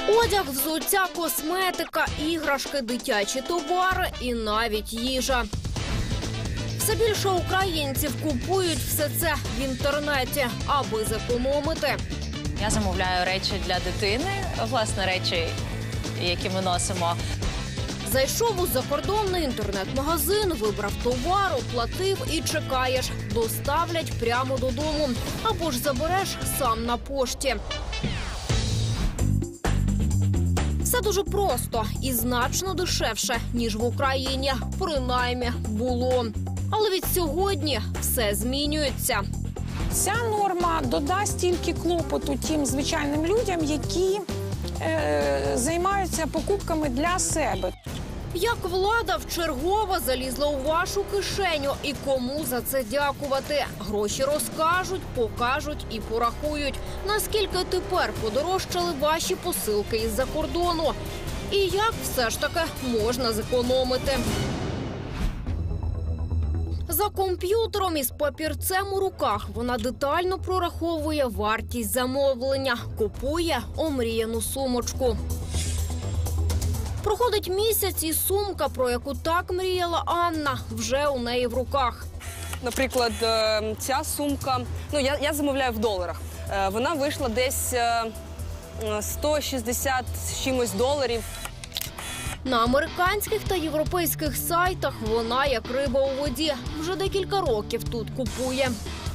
Одяг, взуття, косметика, іграшки, дитячі товари і навіть їжа. Все більше українців купують все це в інтернеті, аби зекономити. Я замовляю речі для дитини, власне, речі, які ми носимо. Зайшов у закордонний інтернет-магазин, вибрав товар, оплатив і чекаєш. Доставлять прямо додому. Або ж забереш сам на пошті. Все дуже просто і значно дешевше, ніж в Україні. Принаймні, було. Але від сьогодні все змінюється. Ця норма додасть тільки клопоту тим звичайним людям, які займаються покупками для себе. Як влада вчергово залізла у вашу кишеню і кому за це дякувати? Гроші розкажуть, покажуть і порахують. Наскільки тепер подорожчали ваші посилки із-за кордону? І як все ж таки можна зекономити? За комп'ютером із папірцем у руках вона детально прораховує вартість замовлення, купує омріяну сумочку. Проходить місяць і сумка, про яку так мріяла Анна, вже у неї в руках. Наприклад, ця сумка, я замовляю в доларах, вона вийшла десь 160 з чимось доларів. На американських та європейських сайтах вона як риба у воді. Вже декілька років тут купує.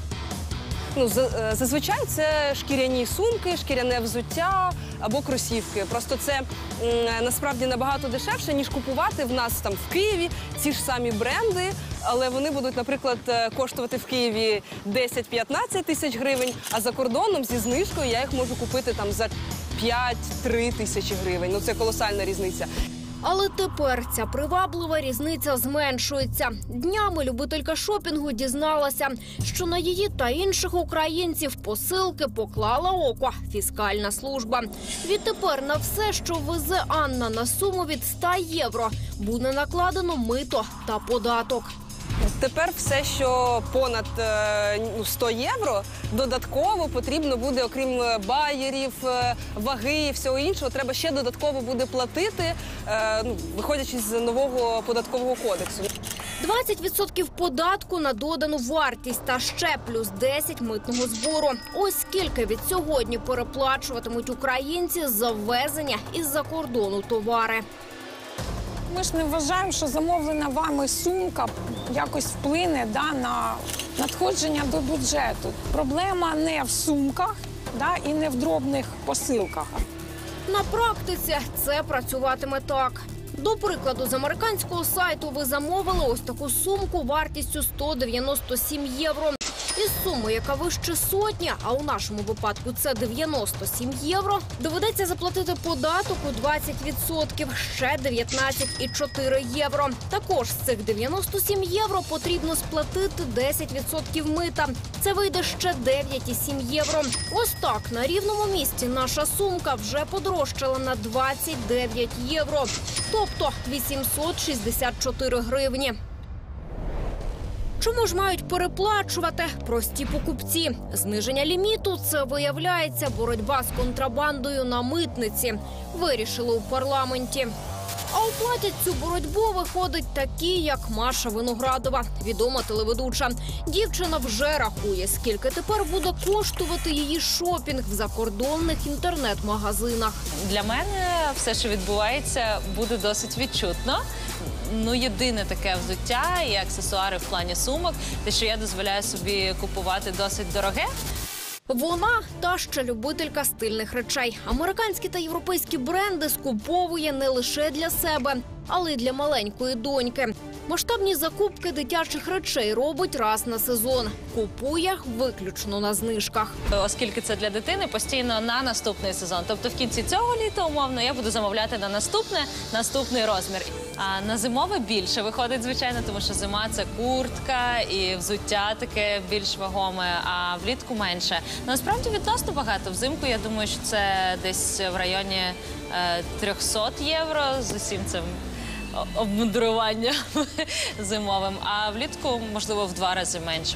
Зазвичай це шкіряні сумки, шкіряне взуття або кросівки. Просто це насправді набагато дешевше, ніж купувати в нас там в Києві ці ж самі бренди, але вони будуть, наприклад, коштувати в Києві 10-15 тисяч гривень, а за кордоном зі знижкою я їх можу купити там за 5-3 тисячі гривень. Це колосальна різниця. Але тепер ця приваблива різниця зменшується. Днями любителька шопінгу дізналася, що на її та інших українців посилки поклала око фіскальна служба. Відтепер на все, що везе Анна на суму від 100 євро, буде накладено мито та податок. Тепер все, що понад 100 євро, додатково потрібно буде, окрім байерів, ваги і всього іншого, треба ще додатково буде платити, виходячи з нового податкового кодексу. 20% податку на додану вартість та ще плюс 10 митного збору. Ось скільки від сьогодні переплачуватимуть українці за ввезення із-за кордону товари. Ми ж не вважаємо, що замовлена вами сумка якось вплине на надходження до бюджету. Проблема не в сумках і не в дробних посилках. На практиці це працюватиме так. До прикладу, з американського сайту ви замовили ось таку сумку вартістю 197 євро. Із суми, яка вище сотні, а у нашому випадку це 97 євро, доведеться заплатити податок у 20%, ще 19,4 євро. Також з цих 97 євро потрібно сплатити 10% мита. Це вийде ще 9,7 євро. Ось так, на рівному місці наша сумка вже подорожчала на 29 євро, тобто 864 гривні. Чому ж мають переплачувати прості покупці? Зниження ліміту – це, виявляється, боротьба з контрабандою на митниці. Вирішили у парламенті. А оплатять цю боротьбу, виходить, такі, як Маша Виноградова, відома телеведуча. Дівчина вже рахує, скільки тепер буде коштувати її шопінг в закордонних інтернет-магазинах. Для мене все, що відбувається, буде досить відчутно. Єдине таке взуття і аксесуари в плані сумок, те, що я дозволяю собі купувати досить дороге. Вона та ще любителька стильних речей. Американські та європейські бренди скуповує не лише для себе, але й для маленької доньки. Масштабні закупки дитячих речей робить раз на сезон. Купує виключно на знижках. Оскільки це для дитини, постійно на наступний сезон. Тобто в кінці цього літа, умовно, я буду замовляти на наступний розмір. А на зимове більше виходить, звичайно, тому що зима – це куртка і взуття таке більш вагоме, а влітку менше. Насправді відносно багато. Взимку, я думаю, що це десь в районі 300 євро з усім цим обмундируванням зимовим, а влітку, можливо, в 2 рази меншому.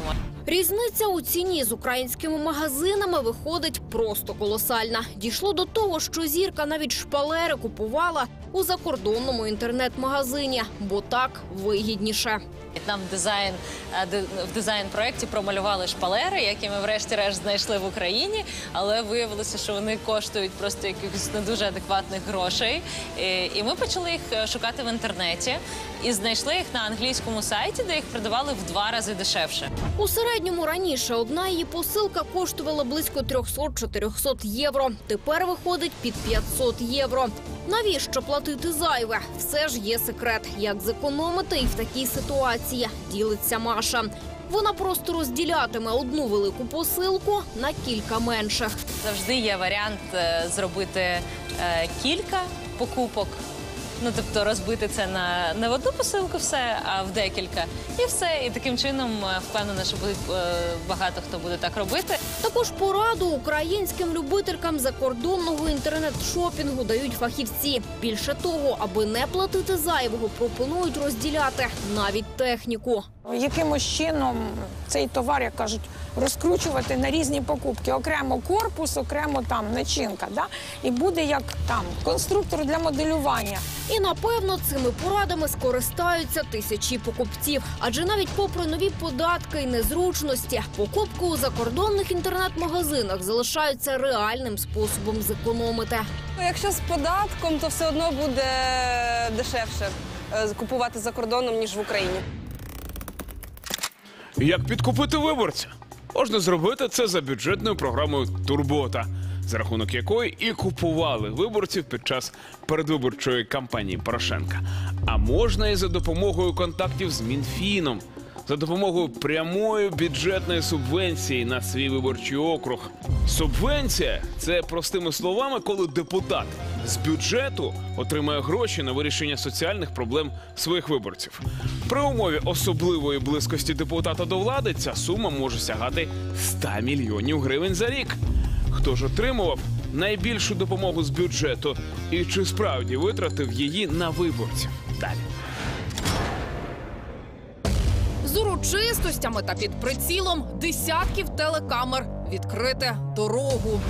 Різниця у ціні з українськими магазинами виходить просто колосальна. Дійшло до того, що зірка навіть шпалери купувала у закордонному інтернет-магазині, бо так вигідніше. Нам в дизайн-проєкті промалювали шпалери, які ми врешті-решт знайшли в Україні, але виявилося, що вони коштують просто якихось не дуже адекватних грошей. І ми почали їх шукати в інтернеті і знайшли їх на англійському сайті, де їх продавали в 2 рази дешевше. У середньому раніше одна її посилка коштувала близько 300-400 євро. Тепер виходить під 500 євро. Навіщо платити зайве? Все ж є секрет, як зекономити і в такій ситуації, ділиться Маша. Вона просто розділятиме одну велику посилку на кілька менших. Завжди є варіант зробити кілька покупок. Ну, тобто розбити це на не в одну посилку все, а в декілька. І все. І таким чином впевнена, що багато хто буде так робити. Також пораду українським любителькам закордонного інтернет-шопінгу дають фахівці. Більше того, аби не платити зайвого, пропонують розділяти навіть техніку. Якимось чином цей товар, як кажуть, розкручувати на різні покупки. Окремо корпус, окремо там начинка. Да? І буде як там конструктор для моделювання. І, напевно, цими порадами скористаються тисячі покупців. Адже навіть попри нові податки і незручності, покупки у закордонних інтернет-магазинах залишаються реальним способом зекономити. Якщо з податком, то все одно буде дешевше купувати за кордоном, ніж в Україні. Як підкупити виборця? Можна зробити це за бюджетною програмою «Турбота», за рахунок якої і купували виборців під час передвиборчої кампанії Порошенка. А можна і за допомогою контактів з Мінфіном, за допомогою прямої бюджетної субвенції на свій виборчий округ. Субвенція – це, простими словами, коли депутат з бюджету отримає гроші на вирішення соціальних проблем своїх виборців. При умові особливої близькості депутата до влади ця сума може сягати 100 мільйонів гривень за рік. Хто ж отримував найбільшу допомогу з бюджету і чи справді витратив її на виборців? Далі. З урочистостями та під прицілом десятків телекамер відкрити дорогу.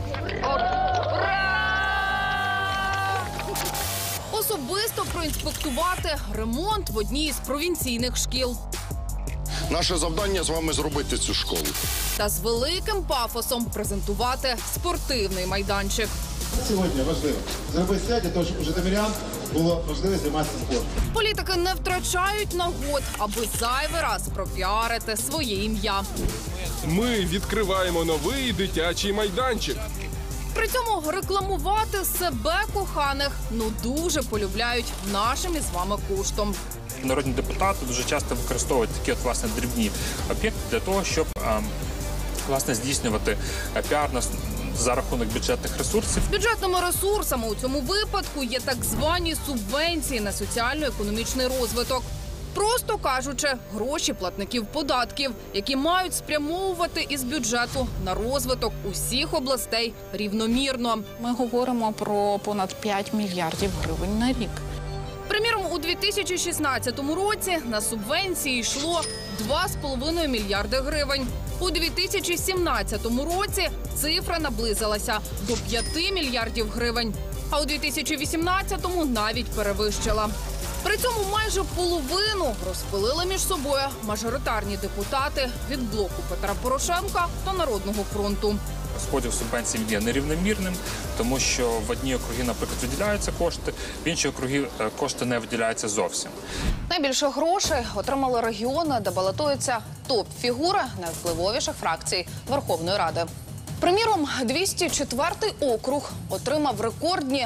Особисто проінспектувати ремонт в одній із провінційних шкіл. Наше завдання з вами зробити цю школу. Та з великим пафосом презентувати спортивний майданчик. Сьогодні важливо зробити все для того, щоб у житомирян було можливість займатися спортом. Політики не втрачають нагод, аби зайвий раз пропіарити своє ім'я. Ми відкриваємо новий дитячий майданчик. При цьому рекламувати себе коханих дуже полюбляють нашим із вами коштом. Народні депутати дуже часто використовують такі власне дрібні об'єкти для того, щоб власне здійснювати піар за рахунок бюджетних ресурсів. Бюджетними ресурсами у цьому випадку є так звані субвенції на соціально-економічний розвиток. Просто кажучи, гроші платників податків, які мають спрямовувати із бюджету на розвиток усіх областей рівномірно. Ми говоримо про понад 5 мільярдів гривень на рік. Приміром, у 2016 році на субвенції йшло 2,5 мільярди гривень. У 2017 році цифра наблизилася до 5 мільярдів гривень, а у 2018-му навіть перевищила. При цьому майже половину розпилили між собою мажоритарні депутати від блоку Петра Порошенка та Народного фронту. Розподіл субвенцій є нерівномірним, тому що в одні округи, наприклад, виділяються кошти, в інші округи кошти не виділяються зовсім. Найбільше грошей отримали регіони, де балотуються топ-фігури найвпливовіших фракцій Верховної Ради. Приміром, 204-й округ отримав рекордні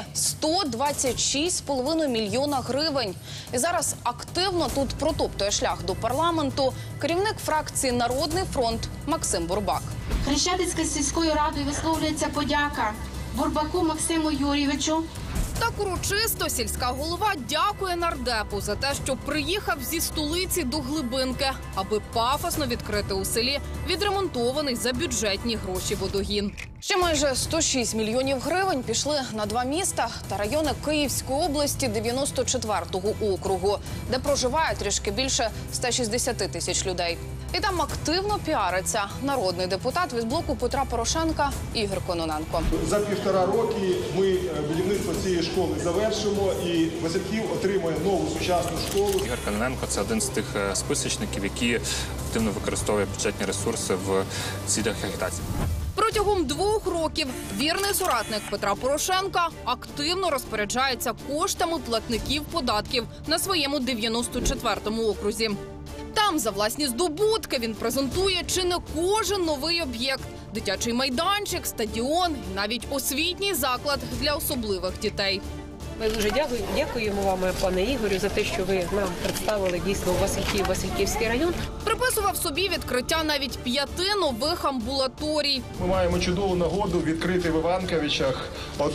126,5 мільйона гривень. І зараз активно тут протоптує шлях до парламенту керівник фракції «Народний фронт» Максим Бурбак. Хрещатицькою сільською радою висловлюється подяка Бурбаку Максиму Юрійовичу Так урочисто сільська голова дякує нардепу за те, що приїхав зі столиці до Глибинки, аби пафосно відкрити у селі відремонтований за бюджетні гроші водогін. Ще майже 106 мільйонів гривень пішли на два міста та райони Київської області 94-го округу, де проживає трішки більше 160 тисяч людей. І там активно піариться народний депутат від блоку Петра Порошенка Ігор Кононенко. За 1,5 роки ми будівництво цієї школи завершимо і Васильків отримає нову сучасну школу. Ігор Кононенко – це один з тих списочників, які активно використовує бюджетні ресурси в цілях агітації. Протягом 2 років вірний соратник Петра Порошенка активно розпоряджається коштами платників податків на своєму 94-му окрузі. Там за власні здобутки він презентує чи не кожен новий об'єкт – дитячий майданчик, стадіон і навіть освітній заклад для особливих дітей. Ми дуже дякуємо вам, пане Ігорю, за те, що ви нам представили дійсно Васильківський район. Приписував собі відкриття навіть 5 нових амбулаторій. Ми маємо чудову нагоду відкрити в Іванковичах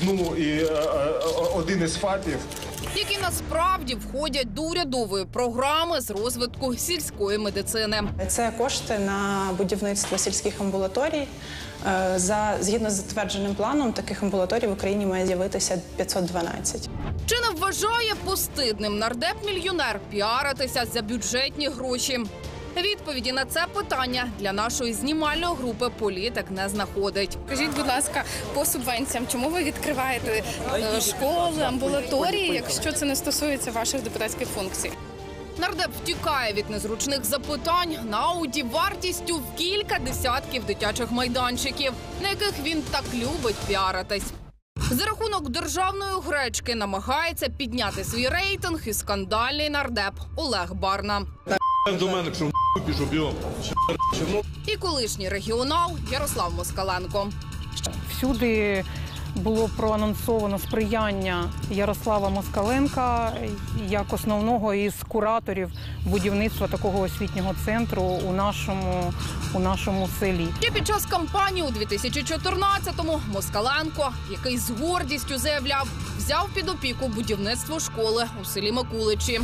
один із ФАПів, які насправді входять до урядової програми з розвитку сільської медицини. Це кошти на будівництво сільських амбулаторій. Згідно з затвердженим планом, таких амбулаторій в Україні має з'явитися 512. Чи не вважає постидним нардеп-мільйонер піаритися за бюджетні гроші? Відповіді на це питання для нашої знімальної групи політик не знаходить. Скажіть, будь ласка, по субвенціям, чому ви відкриваєте школи, амбулаторії, якщо це не стосується ваших депутатських функцій? Нардеп втікає від незручних запитань на Ауді вартістю в кілька десятків дитячих майданчиків, на яких він так любить піаритись. За рахунок державної гречки намагається підняти свій рейтинг і скандальний нардеп Олег Барна. До мене, що пішов, б'ємо. І колишній регіонал Ярослав Москаленко. Всюди було проанонсовано сприяння Ярослава Москаленка як основного із кураторів будівництва такого освітнього центру у нашому селі. І під час кампанії у 2014-му Москаленко, який з гордістю заявляв, взяв під опіку будівництво школи у селі Микуличі.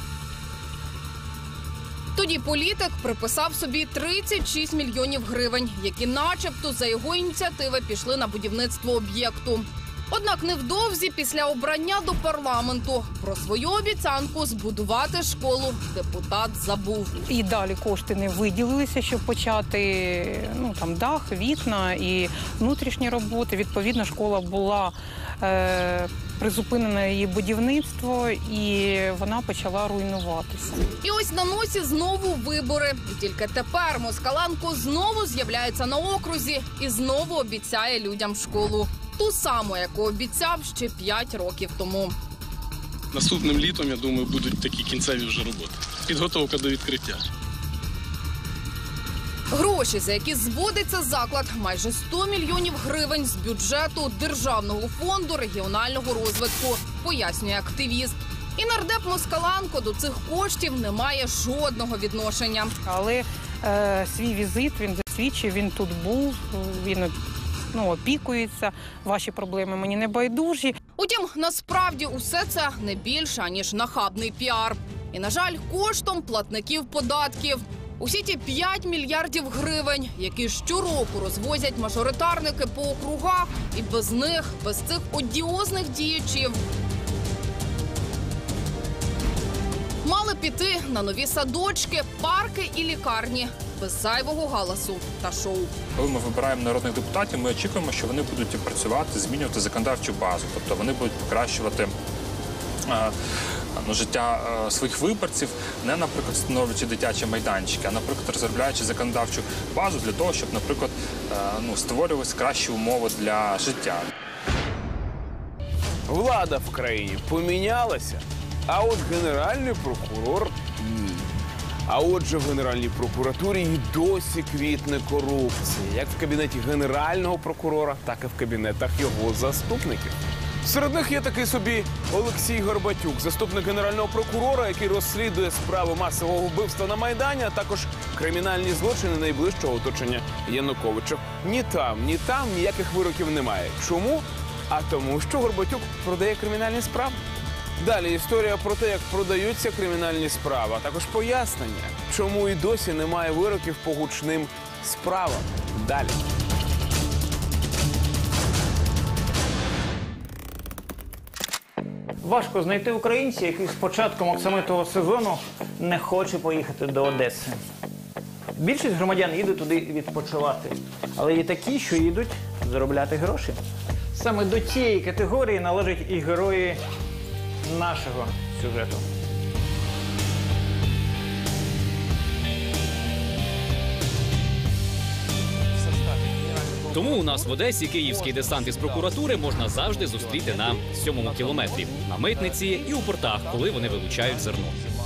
Тоді політик приписав собі 36 мільйонів гривень, які начебто за його ініціативи пішли на будівництво об'єкту. Однак невдовзі після обрання до парламенту про свою обіцянку збудувати школу депутат забув. І далі кошти не виділилися, щоб почати дах, вікна і внутрішні роботи. Відповідно, школа була призупинено її будівництво, і вона почала руйнуватися. І ось на носі знову вибори. І тільки тепер Москаленко знову з'являється на окрузі і знову обіцяє людям школу. Ту саму, яку обіцяв ще 5 років тому. Наступним літом, я думаю, будуть такі кінцеві вже роботи. Підготовка до відкриття. Гроші, за які зводиться заклад, майже 100 мільйонів гривень з бюджету Державного фонду регіонального розвитку, пояснює активіст. І нардеп Москаленко до цих коштів не має жодного відношення. Але свій візит він засвідчив, він тут був, він опікується, ваші проблеми мені не байдужі. Утім, насправді усе це не більше, ніж нахабний піар. І, на жаль, коштом платників податків. Усі ті 5 мільярдів гривень, які щороку розвозять мажоритарники по округах, і без них, без цих одіозних діячів, мали піти на нові садочки, парки і лікарні, без зайвого галасу та шоу. Коли ми вибираємо народних депутатів, ми очікуємо, що вони будуть працювати, змінювати законодавчу базу. Тобто вони будуть покращувати життя своїх виборців, не, наприклад, встановлюючи дитячі майданчики, а, наприклад, розробляючи законодавчу базу для того, щоб, наприклад, створювалися кращі умови для життя. Влада в країні помінялася, а от генеральний прокурор – ні. А отже, в Генеральній прокуратурі і досі квітне корупція. Як в кабінеті генерального прокурора, так і в кабінетах його заступників. Серед них є такий собі Олексій Горбатюк, заступник генерального прокурора, який розслідує справу масового вбивства на Майдані, а також кримінальні злочини найближчого оточення Януковича. Ні там ніяких вироків немає. Чому? А тому, що Горбатюк продає кримінальні справи. Далі історія про те, як продаються кримінальні справи, а також пояснення, чому і досі немає вироків по гучним справам. Далі. Важко знайти українця, який з початком оксамитового сезону не хоче поїхати до Одеси. Більшість громадян їде туди відпочивати, але є такі, що їдуть заробляти гроші. Саме до цієї категорії належать і герої нашого сюжету. Тому у нас в Одесі київський десант із прокуратури можна завжди зустріти на 7-му кілометрі, на митниці і у портах, коли вони вилучають зерно.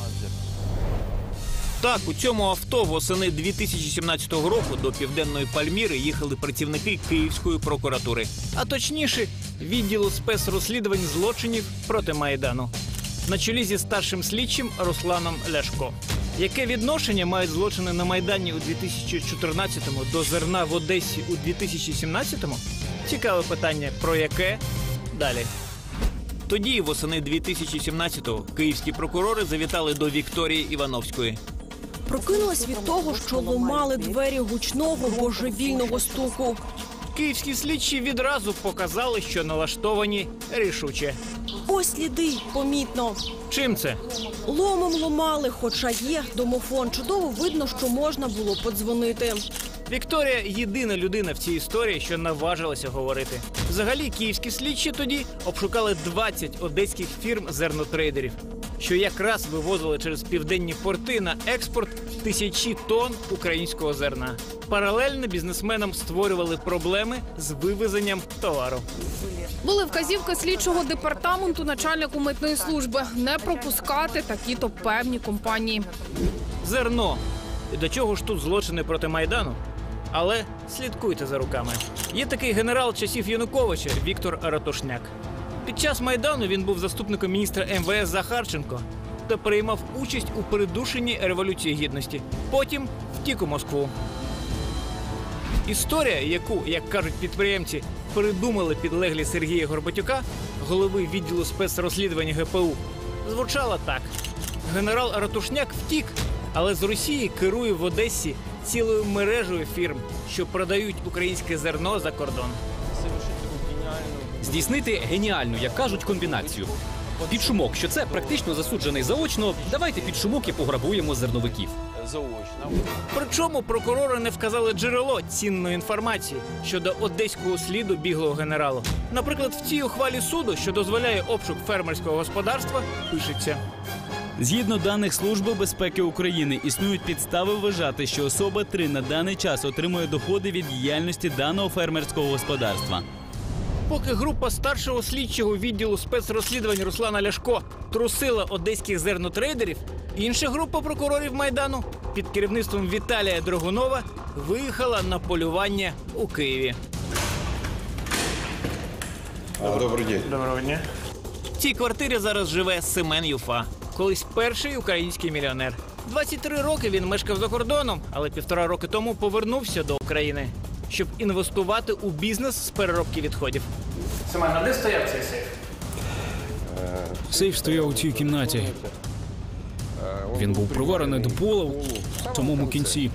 Так, у цьому авто восени 2017 року до Південної Пальміри їхали працівники Київської прокуратури. А точніше, відділу спецрозслідувань злочинів проти Майдану. На чолі зі старшим слідчим Русланом Ляшко. Яке відношення мають злочини на Майдані у 2014-му до зерна в Одесі у 2017-му? Цікаве питання, про яке далі. Тоді, восени 2017-го, київські прокурори завітали до Вікторії Івановської. Прокинулась від того, що ломали двері гучного божевільного стуку. Київські слідчі відразу показали, що налаштовані рішуче. Ось сліди, помітно. Чим це? Ломом ломали, хоча є домофон. Чудово видно, що можна було подзвонити. Вікторія – єдина людина в цій історії, що наважилася говорити. Взагалі, київські слідчі тоді обшукали 20 одеських фірм зернотрейдерів, що якраз вивозили через південні порти на експорт тисячі тонн українського зерна. Паралельно бізнесменам створювали проблеми з вивезенням товару. Були вказівки слідчого департаменту начальнику митної служби не пропускати такі-то певні компанії. Зерно. І до чого ж тут злочини проти Майдану? Але слідкуйте за руками. Є такий генерал часів Януковича Віктор Ратушняк. Під час Майдану він був заступником міністра МВС Захарченко та приймав участь у придушенні Революції Гідності. Потім втік у Москву. Історія, яку, як кажуть підприємці, придумали підлеглі Сергія Горбатюка, голови відділу спецрозслідування ГПУ, звучала так. Генерал Ратушняк втік, але з Росії керує в Одесі цілою мережею фірм, що продають українське зерно за кордон. Здійснити геніальну, як кажуть, комбінацію. Під шумок, що це практично засуджений заочно, давайте під шумок і пограбуємо зерновиків. Причому прокурори не вказали джерело цінної інформації щодо одеського сліду біглого генералу. Наприклад, в цій ухвалі суду, що дозволяє обшук фермерського господарства, пишеться. Згідно даних Служби безпеки України, існують підстави вважати, що особа 3 на даний час отримує доходи від діяльності даного фермерського господарства. Поки група старшого слідчого відділу спецрозслідувань Руслана Ляшко трусила одеських зернотрейдерів, інша група прокурорів Майдану під керівництвом Віталія Драгунова виїхала на полювання у Києві. Добрий день. Доброго дня. В цій квартирі зараз живе Семен Юфа, колись перший український мільйонер. 23 роки він мешкав за кордоном, але 1,5 роки тому повернувся до України, щоб інвестувати у бізнес з переробки відходів. Семен, а де стояв цей сейф? Сейф стояв у цій кімнаті. Він був приварений до пола в самому кінці.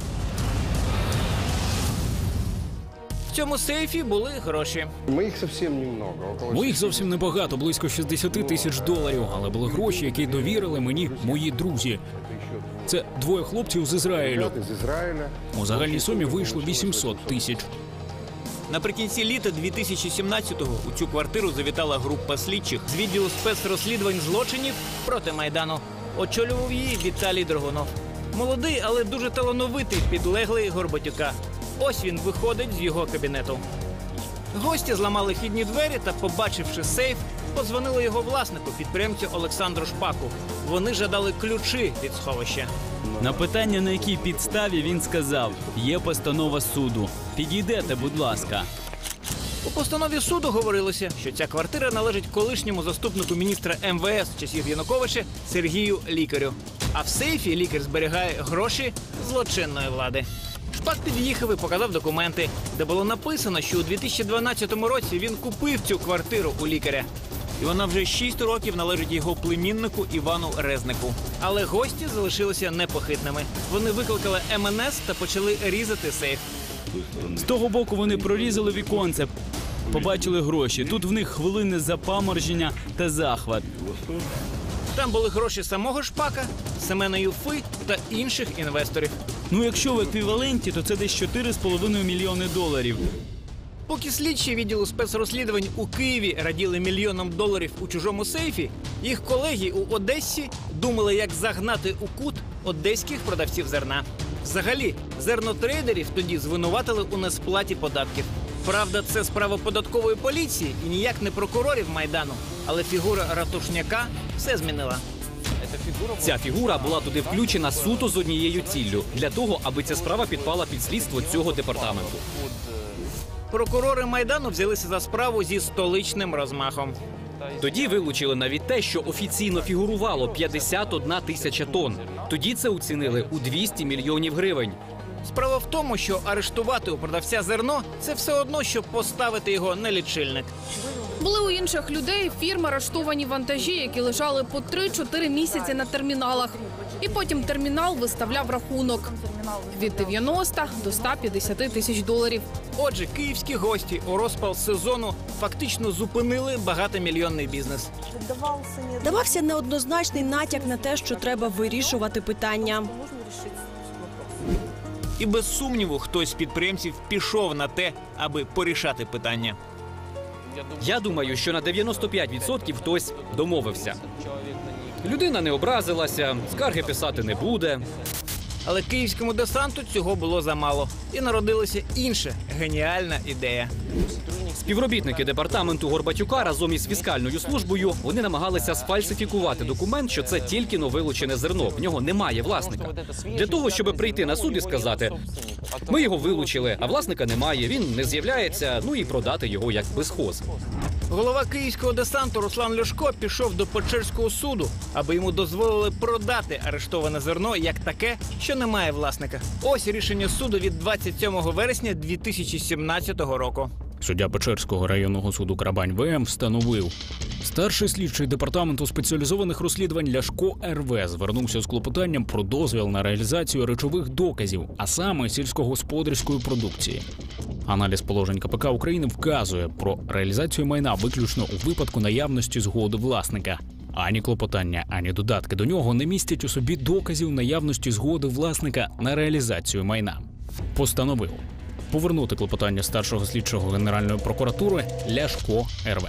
В цьому сейфі були гроші. Моїх зовсім небагато, близько 60 тисяч доларів. Але були гроші, які довірили мені мої друзі. Це 2 хлопців з Ізраїлю. У загальній сумі вийшло 800 тисяч. Наприкінці літа 2017-го у цю квартиру завітала група слідчих з відділу спецрозслідувань злочинів проти Майдану. Очолював її Віталій Драгунов. Молодий, але дуже талановитий підлеглий Горбатюка. Ось він виходить з його кабінету. Гості зламали вхідні двері та, побачивши сейф, подзвонили його власнику, підприємцю Олександру Шпаку. Вони жадали ключі від сховища. На питання, на якій підставі, він сказав: є постанова суду. Підійдете, будь ласка. У постанові суду говорилося, що ця квартира належить колишньому заступнику міністра МВС часів Януковича Сергію Лікарю. А в сейфі Лікар зберігає гроші злочинної влади. Шпак під'їхав і показав документи, де було написано, що у 2012 році він купив цю квартиру у лікаря. І вона вже 6 років належить його племіннику Івану Резнику. Але гості залишилися непохитними. Вони викликали МНС та почали різати сейф. З того боку вони прорізали віконце, побачили гроші. Тут в них хвилини запаморження та захват. Там були гроші самого Шпака, Семена Юфи та інших інвесторів. Ну, якщо в еквіваленті, то це десь 4,5 мільйони доларів. Поки слідчі відділу спецрозслідувань у Києві раділи $1 мільйон у чужому сейфі, їх колеги у Одесі думали, як загнати у кут одеських продавців зерна. Взагалі, зернотрейдерів тоді звинуватили у несплаті податків. Правда, це справа податкової поліції і ніяк не прокурорів Майдану. Але фігура ратушняка все змінила. Ця фігура була туди включена суто з однією ціллю – для того, аби ця справа підпала під слідство цього департаменту. Прокурори Майдану взялися за справу зі столичним розмахом. Тоді вилучили навіть те, що офіційно фігурувало 51 тисяча тонн. Тоді це оцінили у 200 мільйонів гривень. Справа в тому, що арештувати у продавця зерно – це все одно, що поставити його на лічильник. Були у інших людей фірм арештовані вантажі, які лежали по 3-4 місяці на терміналах. І потім термінал виставляв рахунок від 90 до 150 тисяч доларів. Отже, київські гості у розпал сезону фактично зупинили багатомільйонний бізнес. Давався неоднозначний натяк на те, що треба вирішувати питання. І без сумніву хтось з підприємців пішов на те, аби порішати питання. Я думаю, що на 95% хтось домовився. Людина не образилася, скарги писати не буде. Але київському десанту цього було замало. І народилася інша геніальна ідея. Співробітники департаменту Горбатюка разом із фіскальною службою вони намагалися сфальсифікувати документ, що це тільки вилучене зерно, в нього немає власника. Для того, щоб прийти на суд і сказати, ми його вилучили, а власника немає, він не з'являється, ну і продати його як безхоз. Голова київського десанту Руслан Ляшко пішов до Печерського суду, аби йому дозволили продати арештоване зерно як таке, що не має власника. Ось рішення суду від 27 вересня 2017 року. Суддя Печерського районного суду Крабань ВМ встановив. Старший слідчий департаменту спеціалізованих розслідувань Ляшко РВ звернувся з клопотанням про дозвіл на реалізацію речових доказів, а саме сільськогосподарської продукції. Аналіз положень КПК України вказує про реалізацію майна виключно у випадку наявності згоди власника. Ані клопотання, ані додатки до нього не містять у собі доказів наявності згоди власника на реалізацію майна. Постановив повернути клопотання старшого слідчого Генеральної прокуратури Ляшко РВ.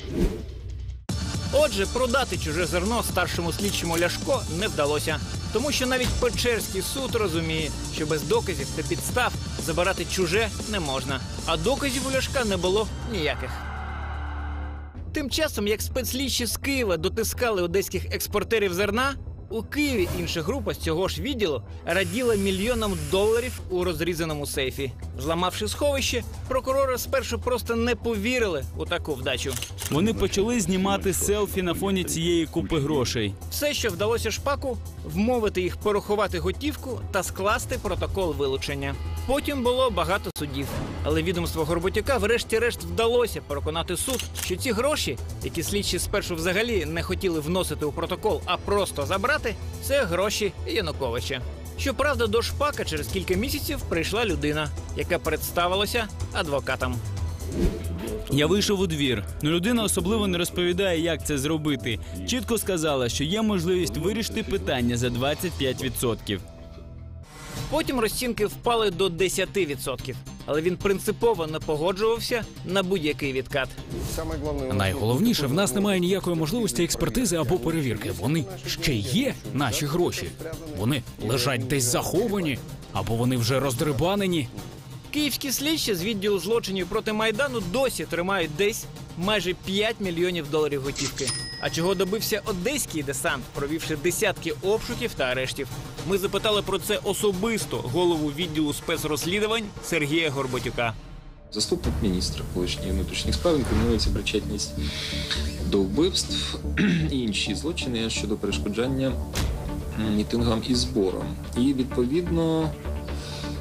Отже, продати чуже зерно старшому слідчому Ляшко не вдалося. Тому що навіть Печерський суд розуміє, що без доказів та підстав забирати чуже не можна. А доказів у Ляшка не було ніяких. Тим часом, як спецслідчі з Києва дотискали одеських експортерів зерна, у Києві інша група з цього ж відділу раділа $1 мільйон у розрізаному сейфі. Зламавши сховище, прокурори спершу просто не повірили у таку вдачу. Вони почали знімати селфі на фоні цієї купи грошей. Все, що вдалося Шпаку – вмовити їх порахувати готівку та скласти протокол вилучення. Потім було багато судів. Але відомство Горбатюка врешті-решт вдалося переконати суд, що ці гроші, які слідчі спершу взагалі не хотіли вносити у протокол, а просто забрати – це гроші Януковича. Щоправда, до Шпака через кілька місяців прийшла людина, яка представилася адвокатом. Я вийшов у двір. Но людина особливо не розповідає, як це зробити. Чітко сказала, що є можливість вирішити питання за 25%. Потім розцінки впали до 10%. Але він принципово не погоджувався на будь-який відкат. Найголовніше, в нас немає ніякої можливості експертизи або перевірки. Вони ще є, наші гроші. Вони лежать десь заховані, або вони вже роздрибанені. Київські слідчі з відділу злочинів проти Майдану досі тримають десь майже $5 мільйонів готівки. А чого добився одеський десант, провівши десятки обшуків та арештів? Ми запитали про це особисто голову відділу спецрозслідувань Сергія Горбатюка. Заступник міністра колишньої внутрішніх справ інкримінується причетність до вбивств і інші злочини щодо перешкоджання мітингам і зборам. І, відповідно,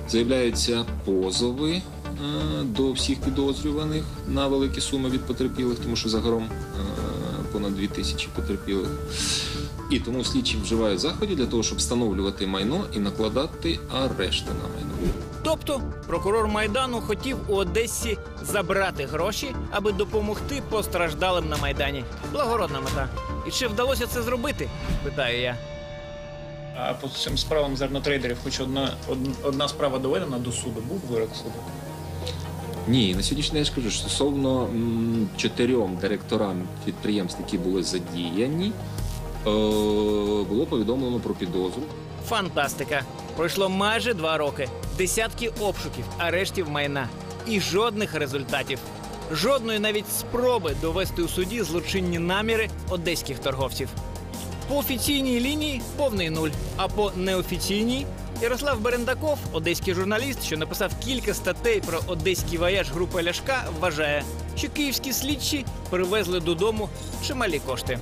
Заявляються позови до всіх підозрюваних на великі суми від потерпілих, тому що загалом понад 2000 потерпілих. І тому слідчі вживають заходів для того, щоб встановлювати майно і накладати арешти на майно. Тобто прокурор Майдану хотів у Одесі забрати гроші, аби допомогти постраждалим на Майдані. Благородна мета. І чи вдалося це зробити? Питаю я. А по цим справам зернотрейдерів хоч одна справа доведена до суду? Був вирок суду? Ні, на сьогоднішній день я ж кажу, що стосовно 4 директорам підприємств, які були задіяні, було повідомлено про підозру. Фантастика. Пройшло майже 2 роки. Десятки обшуків, арештів майна. І жодних результатів. Жодної навіть спроби довести у суді злочинні наміри одеських торговців. По офіційній лінії повний нуль, а по неофіційній Ярослав Берендаков, одеський журналіст, що написав кілька статей про одеський вояж групи Ляшка, вважає, що київські слідчі привезли додому чималі кошти.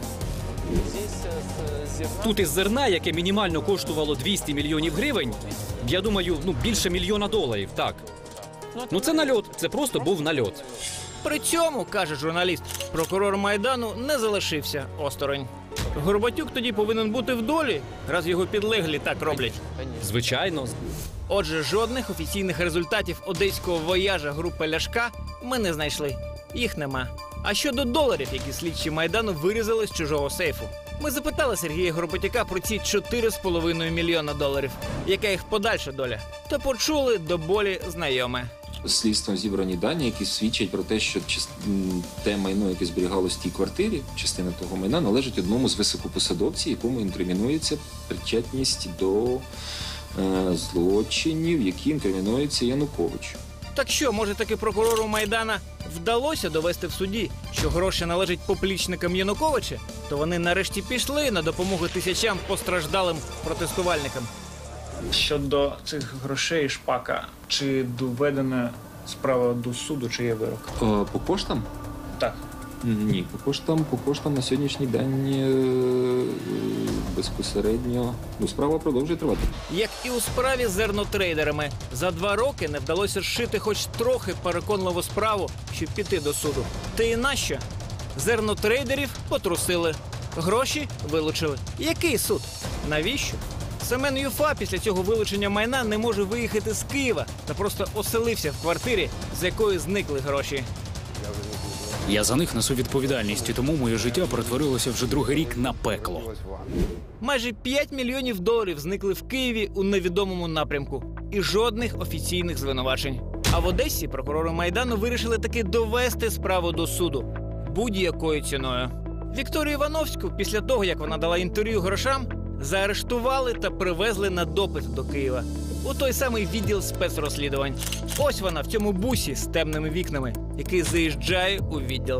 Тут із зерна, яке мінімально коштувало 200 мільйонів гривень, я думаю, більше $1 мільйона, так. Це нальот, це просто був нальот. При цьому, каже журналіст, прокурор Майдану не залишився осторонь. Горбатюк тоді повинен бути в долі, раз його підлеглі так роблять. Звичайно. Отже, жодних офіційних результатів одеського вояжа групи Ляшка ми не знайшли. Їх нема. А щодо доларів, які слідчі Майдану вирізали з чужого сейфу? Ми запитали Сергія Горбатюка про ці $4,5 мільйона. Яка їх подальша доля? Та почули до болі знайоме. Слідством зібрані дані, які свідчать про те, що те майно, яке зберігалось в тій квартирі, частина того майна, належить одному з високопосадовців, якому інкримінується причетність до злочинів, які інкримінуються Януковичу. Так що, може таки прокурору Майдана вдалося довести в суді, що гроші належать поплічникам Януковича? То вони нарешті пішли на допомогу тисячам постраждалим протестувальникам. Щодо цих грошей Шпака, чи доведена справа до суду, чи є вирок? По коштам? Так. Ні, по коштам на сьогоднішній день безпосередньо справа продовжує тривати. Як і у справі з зернотрейдерами, за 2 роки не вдалося зшити хоч трохи переконливу справу, щоб піти до суду. Та і нащо? Зернотрейдерів потрусили, гроші вилучили. Який суд? Навіщо? Семен Юфа після цього вилучення майна не може виїхати з Києва та просто оселився в квартирі, з якої зникли гроші. Я за них несу відповідальність, і тому моє життя перетворилося вже 2-й рік на пекло. Майже $5 мільйонів зникли в Києві у невідомому напрямку. І жодних офіційних звинувачень. А в Одесі прокурори Майдану вирішили таки довести справу до суду. Будь-якою ціною. Вікторію Івановську, після того, як вона дала інтерв'ю грошам, заарештували та привезли на допит до Києва. У той самий відділ спецрозслідувань. Ось вона в цьому бусі з темними вікнами, який заїжджає у відділ.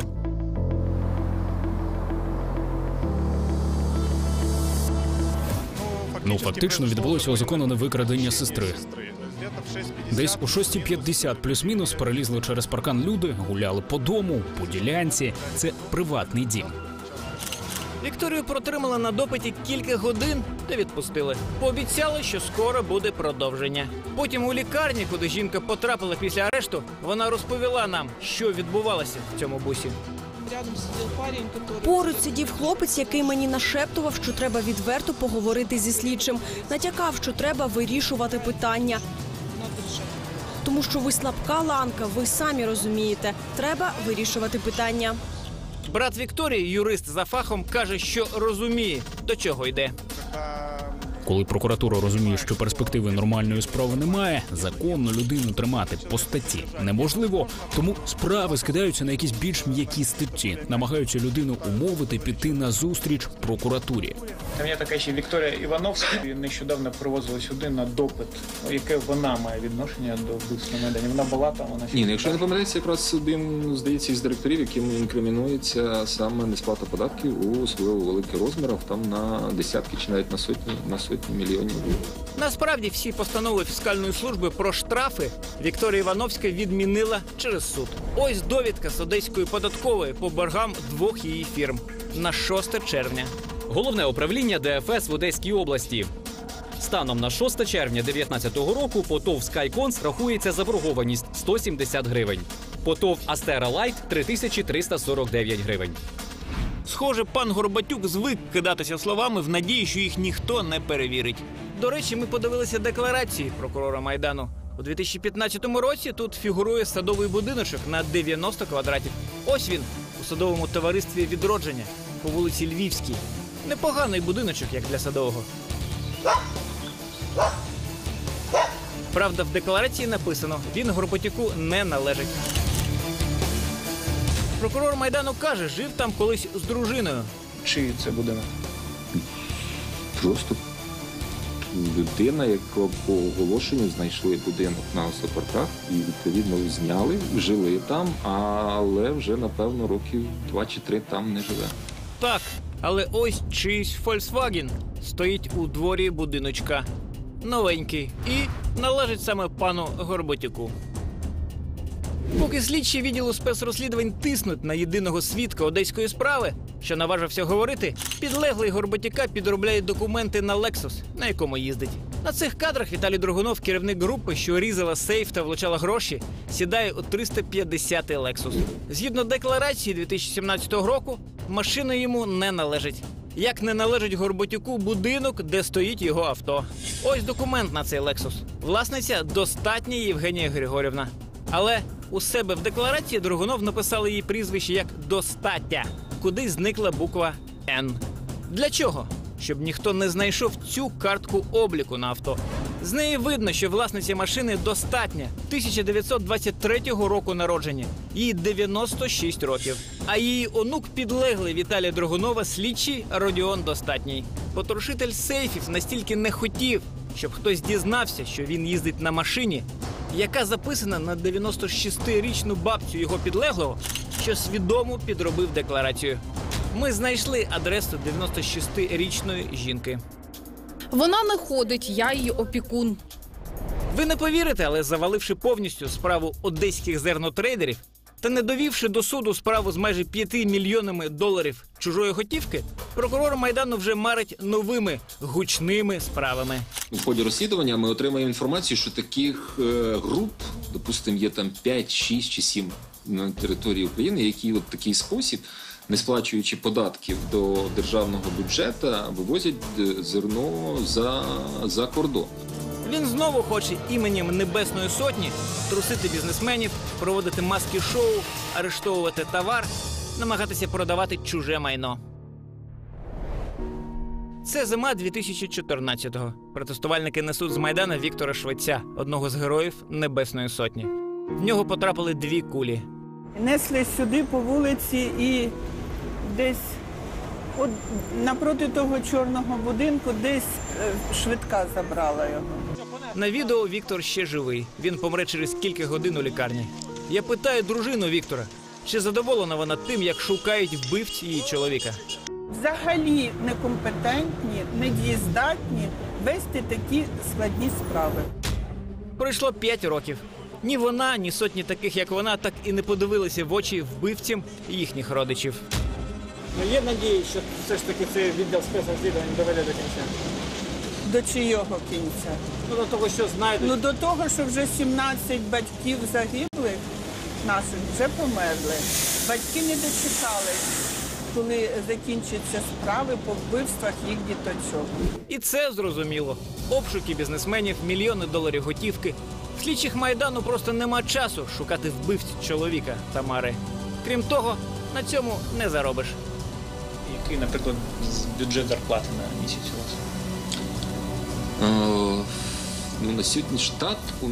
Фактично відбулося узаконене викрадення сестри. Десь о 6:50 плюс-мінус перелізли через паркан люди, гуляли по дому, по ділянці. Це приватний дім. Вікторію протримали на допиті кілька годин та відпустили. Пообіцяли, що скоро буде продовження. Потім у лікарні, куди жінка потрапила після арешту, вона розповіла нам, що відбувалося в цьому бусі. Поруч сидів хлопець, який мені нашептував, що треба відверто поговорити зі слідчим. Натякав, що треба вирішувати питання. Тому що ви слабка ланка, ви самі розумієте. Треба вирішувати питання. Брат Вікторії, юрист за фахом, каже, що розуміє, до чого йде. Коли прокуратура розуміє, що перспективи нормальної справи немає, законно людину тримати по статті неможливо, тому справи скидаються на якісь більш м'які статті, намагаються людину умовити піти на зустріч прокуратурі. Там є така ще Вікторія Івановська, нещодавно привозили сюди на допит. Яке вона має відношення до вбивства на Майдані? Вона була там, вона... Ні, якщо не помиляється, якраз один, здається, із директорів, яким інкримінується саме несплата податків у особливо великих розмірах, там на десятки чи навіть на сотні мільйонів. Насправді всі постанови фіскальної служби про штрафи Вікторія Івановська відмінила через суд. Ось довідка з Одеської податкової по боргам 2 її фірм на 6 червня. Головне управління ДФС в Одеській області. Станом на 6 червня 2019 року по ТОВ «Скайконс» рахується заборгованість – 170 гривень. По ТОВ «Астера Лайт» – 3349 гривень. Схоже, пан Горбатюк звик кидатися словами в надії, що їх ніхто не перевірить. До речі, ми подивилися декларації прокурора Майдану. У 2015 році тут фігурує садовий будиночок на 90 квадратів. Ось він, у садовому товаристві «Відродження» по вулиці Львівській. Непоганий будиночок, як для садового. Правда, в декларації написано, він Горбатюку не належить. Прокурор Майдану каже, жив там колись з дружиною. Чий це будинок? Просто людина, яка по оголошенню знайшли будинок на Осокорках і, відповідно, зняли, жили там, але вже, напевно, років 2 чи 3 там не живе. Так, але ось чийсь Volkswagen стоїть у дворі будиночка. Новенький і належить саме пану Горбатюку. Поки слідчі відділу спецрозслідувань тиснуть на єдиного свідка одеської справи, що наважився говорити, підлеглий Горбатюка підробляє документи на Lexus, на якому їздить. На цих кадрах Віталій Драгунов, керівник групи, що різала сейф та влучала гроші, сідає у 350-й Lexus. Згідно декларації 2017 року, машина йому не належить. Як не належить Горбатюку будинок, де стоїть його авто. Ось документ на цей Lexus. Власниця Достатня Євгенія Григорівна. Але у себе в декларації Драгунов написали її прізвище як Достатя, куди зникла буква «Н». Для чого? Щоб ніхто не знайшов цю картку обліку на авто. З неї видно, що власниця машини Достатня, 1923 року народження. Їй 96 років. А її онук підлеглий Віталія Драгунова, слідчий Родіон Достатній. Потрошитель сейфів настільки не хотів, щоб хтось дізнався, що він їздить на машині, яка записана на 96-річну бабцю його підлеглого, що свідомо підробив декларацію. Ми знайшли адресу 96-річної жінки. Вона не ходить, я її опікун. Ви не повірите, але заваливши повністю справу одеських зернотрейдерів та не довівши до суду справу з майже 5 мільйонами доларів чужої готівки, прокурор Майдану вже марить новими гучними справами. У ході розслідування ми отримаємо інформацію, що таких груп, допустимо, є там 5, 6 чи 7 на території України, які в такий спосіб, не сплачуючи податків до державного бюджету, вивозять зерно за кордон. Він знову хоче іменем Небесної Сотні трусити бізнесменів, проводити маски-шоу, арештовувати товар, намагатися продавати чуже майно. Це зима 2014-го. Протестувальники несуть з Майдана Віктора Швеця, одного з героїв Небесної Сотні. В нього потрапили 2 кулі. Несли сюди по вулиці і десь от напроти того чорного будинку десь швидка забрала його. На відео Віктор ще живий. Він помре через кілька годин у лікарні. Я питаю дружину Віктора, чи задоволена вона тим, як шукають вбивць її чоловіка. Взагалі некомпетентні, недієздатні вести такі складні справи. Пройшло 5 років. Ні вона, ні сотні таких, як вона, так і не подивилися в очі вбивцям їхніх родичів. Є надія, що все ж таки цей відділ спецрозслідувань доведе до кінця? До чийого кінця? Ну, до того, що знайдуть. Ну, до того, що вже 17 батьків загиблих наших вже померли. Батьки не дочекались, коли закінчаться справи по вбивствах їх діточок. І це зрозуміло. Обшуки бізнесменів, мільйони доларів готівки. В слідчих Майдану просто нема часу шукати вбивць чоловіка Тамари. Крім того, на цьому не заробиш. Який, наприклад, бюджет зарплати на місяць у вас? На сьогодні штат у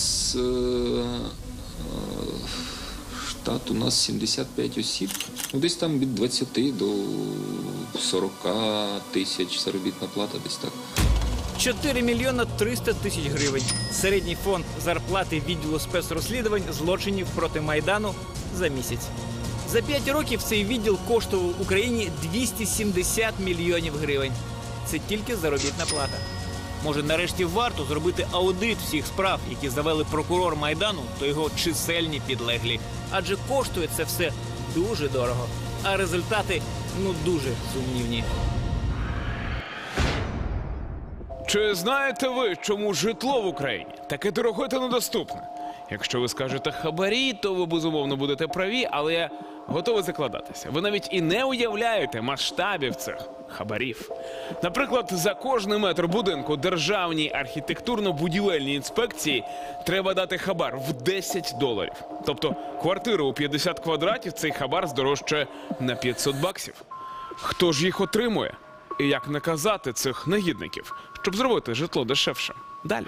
нас 75 осіб. Десь там від 20 до 40 тисяч заробітна плата, десь так. 4 мільйона 300 тисяч гривень. Середній фонд зарплати відділу спецрозслідувань злочинів проти Майдану за місяць. За 5 років цей відділ коштував Україні 270 мільйонів гривень. Це тільки заробітна плата. Може, нарешті варто зробити аудит всіх справ, які завели прокурор Майдану та його чисельні підлеглі. Адже коштує це все дуже дорого. А результати, дуже сумнівні. Чи знаєте ви, чому житло в Україні таке дороге та недоступне? Якщо ви скажете хабарі, то ви, безумовно, будете праві, але я готовий закладатися. Ви навіть і не уявляєте масштабів цих хабарів. Наприклад, за кожний метр будинку Державній архітектурно-будівельній інспекції треба дати хабар в $10. Тобто квартира у 50 квадратів цей хабар здорожчає на $500. Хто ж їх отримує? І як наказати цих негідників, щоб зробити житло дешевше? Далі.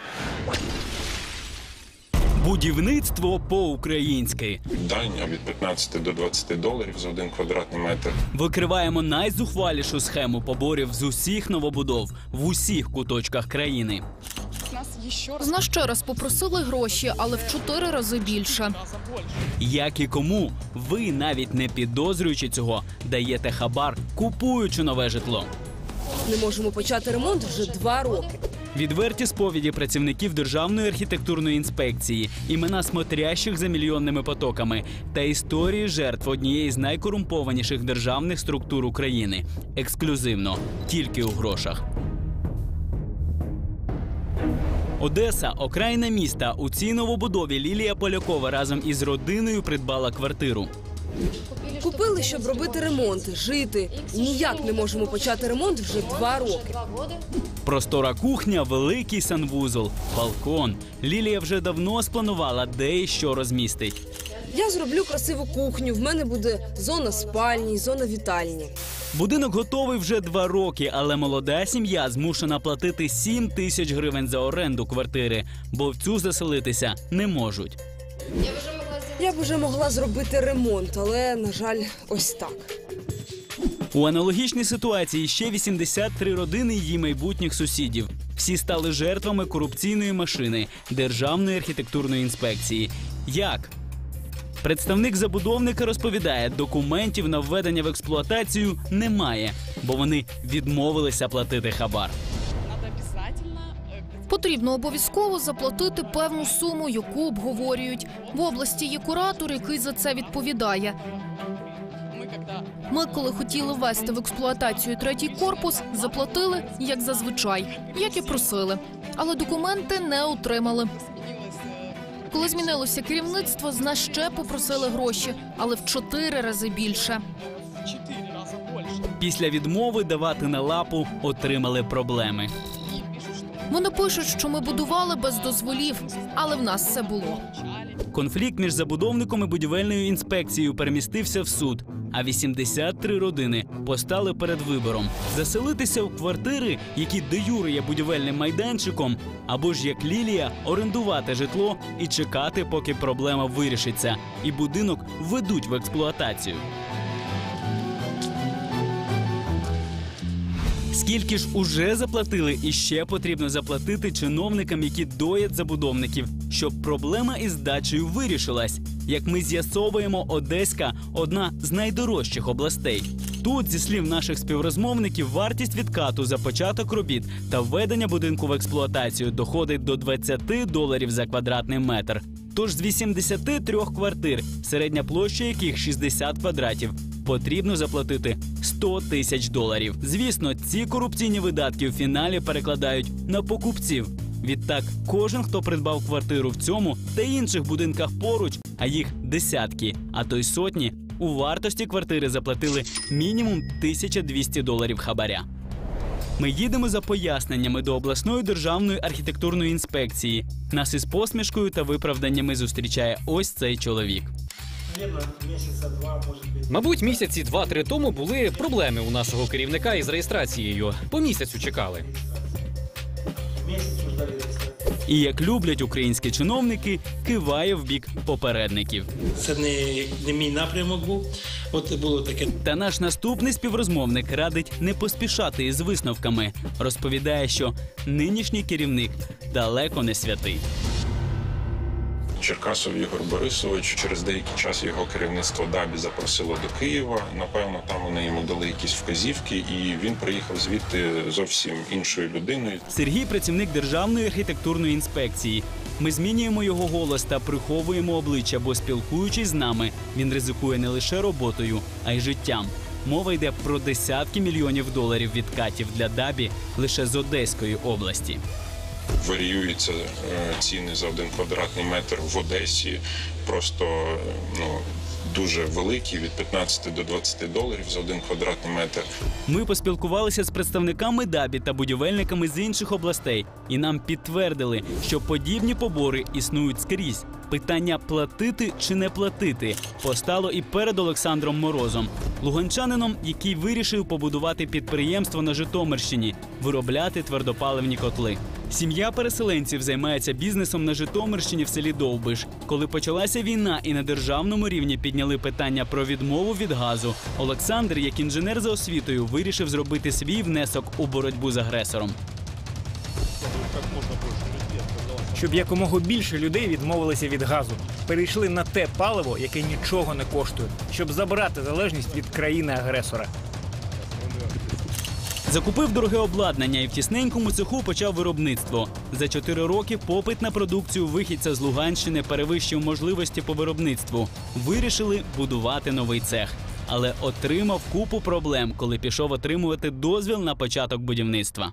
Будівництво по-українськи. Дання від $15 до $20 за 1 квадратний метр. Викриваємо найзухвалішу схему поборів з усіх новобудов в усіх куточках країни. З нас ще раз попросили гроші, але в 4 рази більше. Як і кому, ви, навіть не підозрюючи цього, даєте хабар, купуючи нове житло. Не можемо почати ремонт вже 2 роки. Відверті сповіді працівників Державної архітектурної інспекції, імена смотрящих за мільйонними потоками та історії жертв однієї з найкорумпованіших державних структур України. Ексклюзивно, тільки у грошах. Одеса – окраїна міста. У цій новобудові Лілія Полякова разом із родиною придбала квартиру. Купили, щоб робити ремонт, жити. Ніяк не можемо почати ремонт вже 2 роки. Простора кухня, великий санвузол, балкон. Лілія вже давно спланувала, де і що розмістить. Я зроблю красиву кухню, в мене буде зона спальні, зона вітальні. Будинок готовий вже 2 роки, але молода сім'я змушена платити 7 тисяч гривень за оренду квартири, бо в цю заселитися не можуть. Я б вже могла зробити ремонт, але, на жаль, ось так. У аналогічній ситуації ще 83 родини її майбутніх сусідів. Всі стали жертвами корупційної машини Державної архітектурної інспекції. Як? Представник забудовника розповідає, документів на введення в експлуатацію немає, бо вони відмовилися платити хабар. Потрібно обов'язково заплатити певну суму, яку обговорюють. В області є куратор, який за це відповідає. Ми, коли хотіли ввести в експлуатацію 3-й корпус, заплатили, як зазвичай, як і просили. Але документи не отримали. Коли змінилося керівництво, з нас ще попросили гроші, але в 4 рази більше. Після відмови давати на лапу отримали проблеми. Вони пишуть, що ми будували без дозволів, але в нас все було. Конфлікт між забудовником і будівельною інспекцією перемістився в суд, а 83 родини постали перед вибором – заселитися в квартири, які де-юре є будівельним майданчиком, або ж, як Лілія, орендувати житло і чекати, поки проблема вирішиться, і будинок введуть в експлуатацію. Скільки ж уже заплатили і ще потрібно заплатити чиновникам, які доять забудовників, щоб проблема із здачею вирішилась? Як ми з'ясовуємо, Одеська – одна з найдорожчих областей. Тут, зі слів наших співрозмовників, вартість відкату за початок робіт та введення будинку в експлуатацію доходить до $20 за квадратний метр. Тож з 83 квартир, середня площа яких 60 квадратів, потрібно заплатити $100 тисяч. Звісно, ці корупційні видатки в фіналі перекладають на покупців. Відтак, кожен, хто придбав квартиру в цьому та інших будинках поруч, а їх десятки, а то й сотні, у вартості квартири заплатили мінімум $1200 хабаря. Ми їдемо за поясненнями до обласної державної архітектурної інспекції. Нас із посмішкою та виправданнями зустрічає ось цей чоловік. Мабуть, місяці 2-3 тому були проблеми у нашого керівника із реєстрацією. По місяцю чекали. І як люблять українські чиновники, киває в бік попередників. Це не мій напрямок був. От було таке. Та наш наступний співрозмовник радить не поспішати із висновками. Розповідає, що нинішній керівник далеко не святий. Черкасов Ігор Борисович, через деякий час його керівництво ДАБІ запросило до Києва. Напевно, там вони йому дали якісь вказівки, і він приїхав звідти зовсім іншою людиною. Сергій – працівник Державної архітектурної інспекції. Ми змінюємо його голос та приховуємо обличчя, бо, спілкуючись з нами, він ризикує не лише роботою, а й життям. Мова йде про десятки мільйонів доларів відкатів для ДАБІ лише з Одеської області. Варіюються ціни за 1 квадратний метр в Одесі просто дуже великі, від 15 до 20 доларів за 1 квадратний метр. Ми поспілкувалися з представниками ДАБІ та будівельниками з інших областей, і нам підтвердили, що подібні побори існують скрізь. Питання платити чи не платити постало і перед Олександром Морозом, луганчанином, який вирішив побудувати підприємство на Житомирщині, виробляти твердопаливні котли. Сім'я переселенців займається бізнесом на Житомирщині в селі Довбиш. Коли почалася війна і на державному рівні підняли питання про відмову від газу, Олександр, як інженер за освітою, вирішив зробити свій внесок у боротьбу з агресором. Щоб якомога більше людей відмовилися від газу, перейшли на те паливо, яке нічого не коштує, щоб забрати залежність від країни-агресора. Закупив дороге обладнання і в тісненькому цеху почав виробництво. За 4 роки попит на продукцію вихідця з Луганщини перевищив можливості по виробництву. Вирішили будувати новий цех. Але отримав купу проблем, коли пішов отримувати дозвіл на початок будівництва.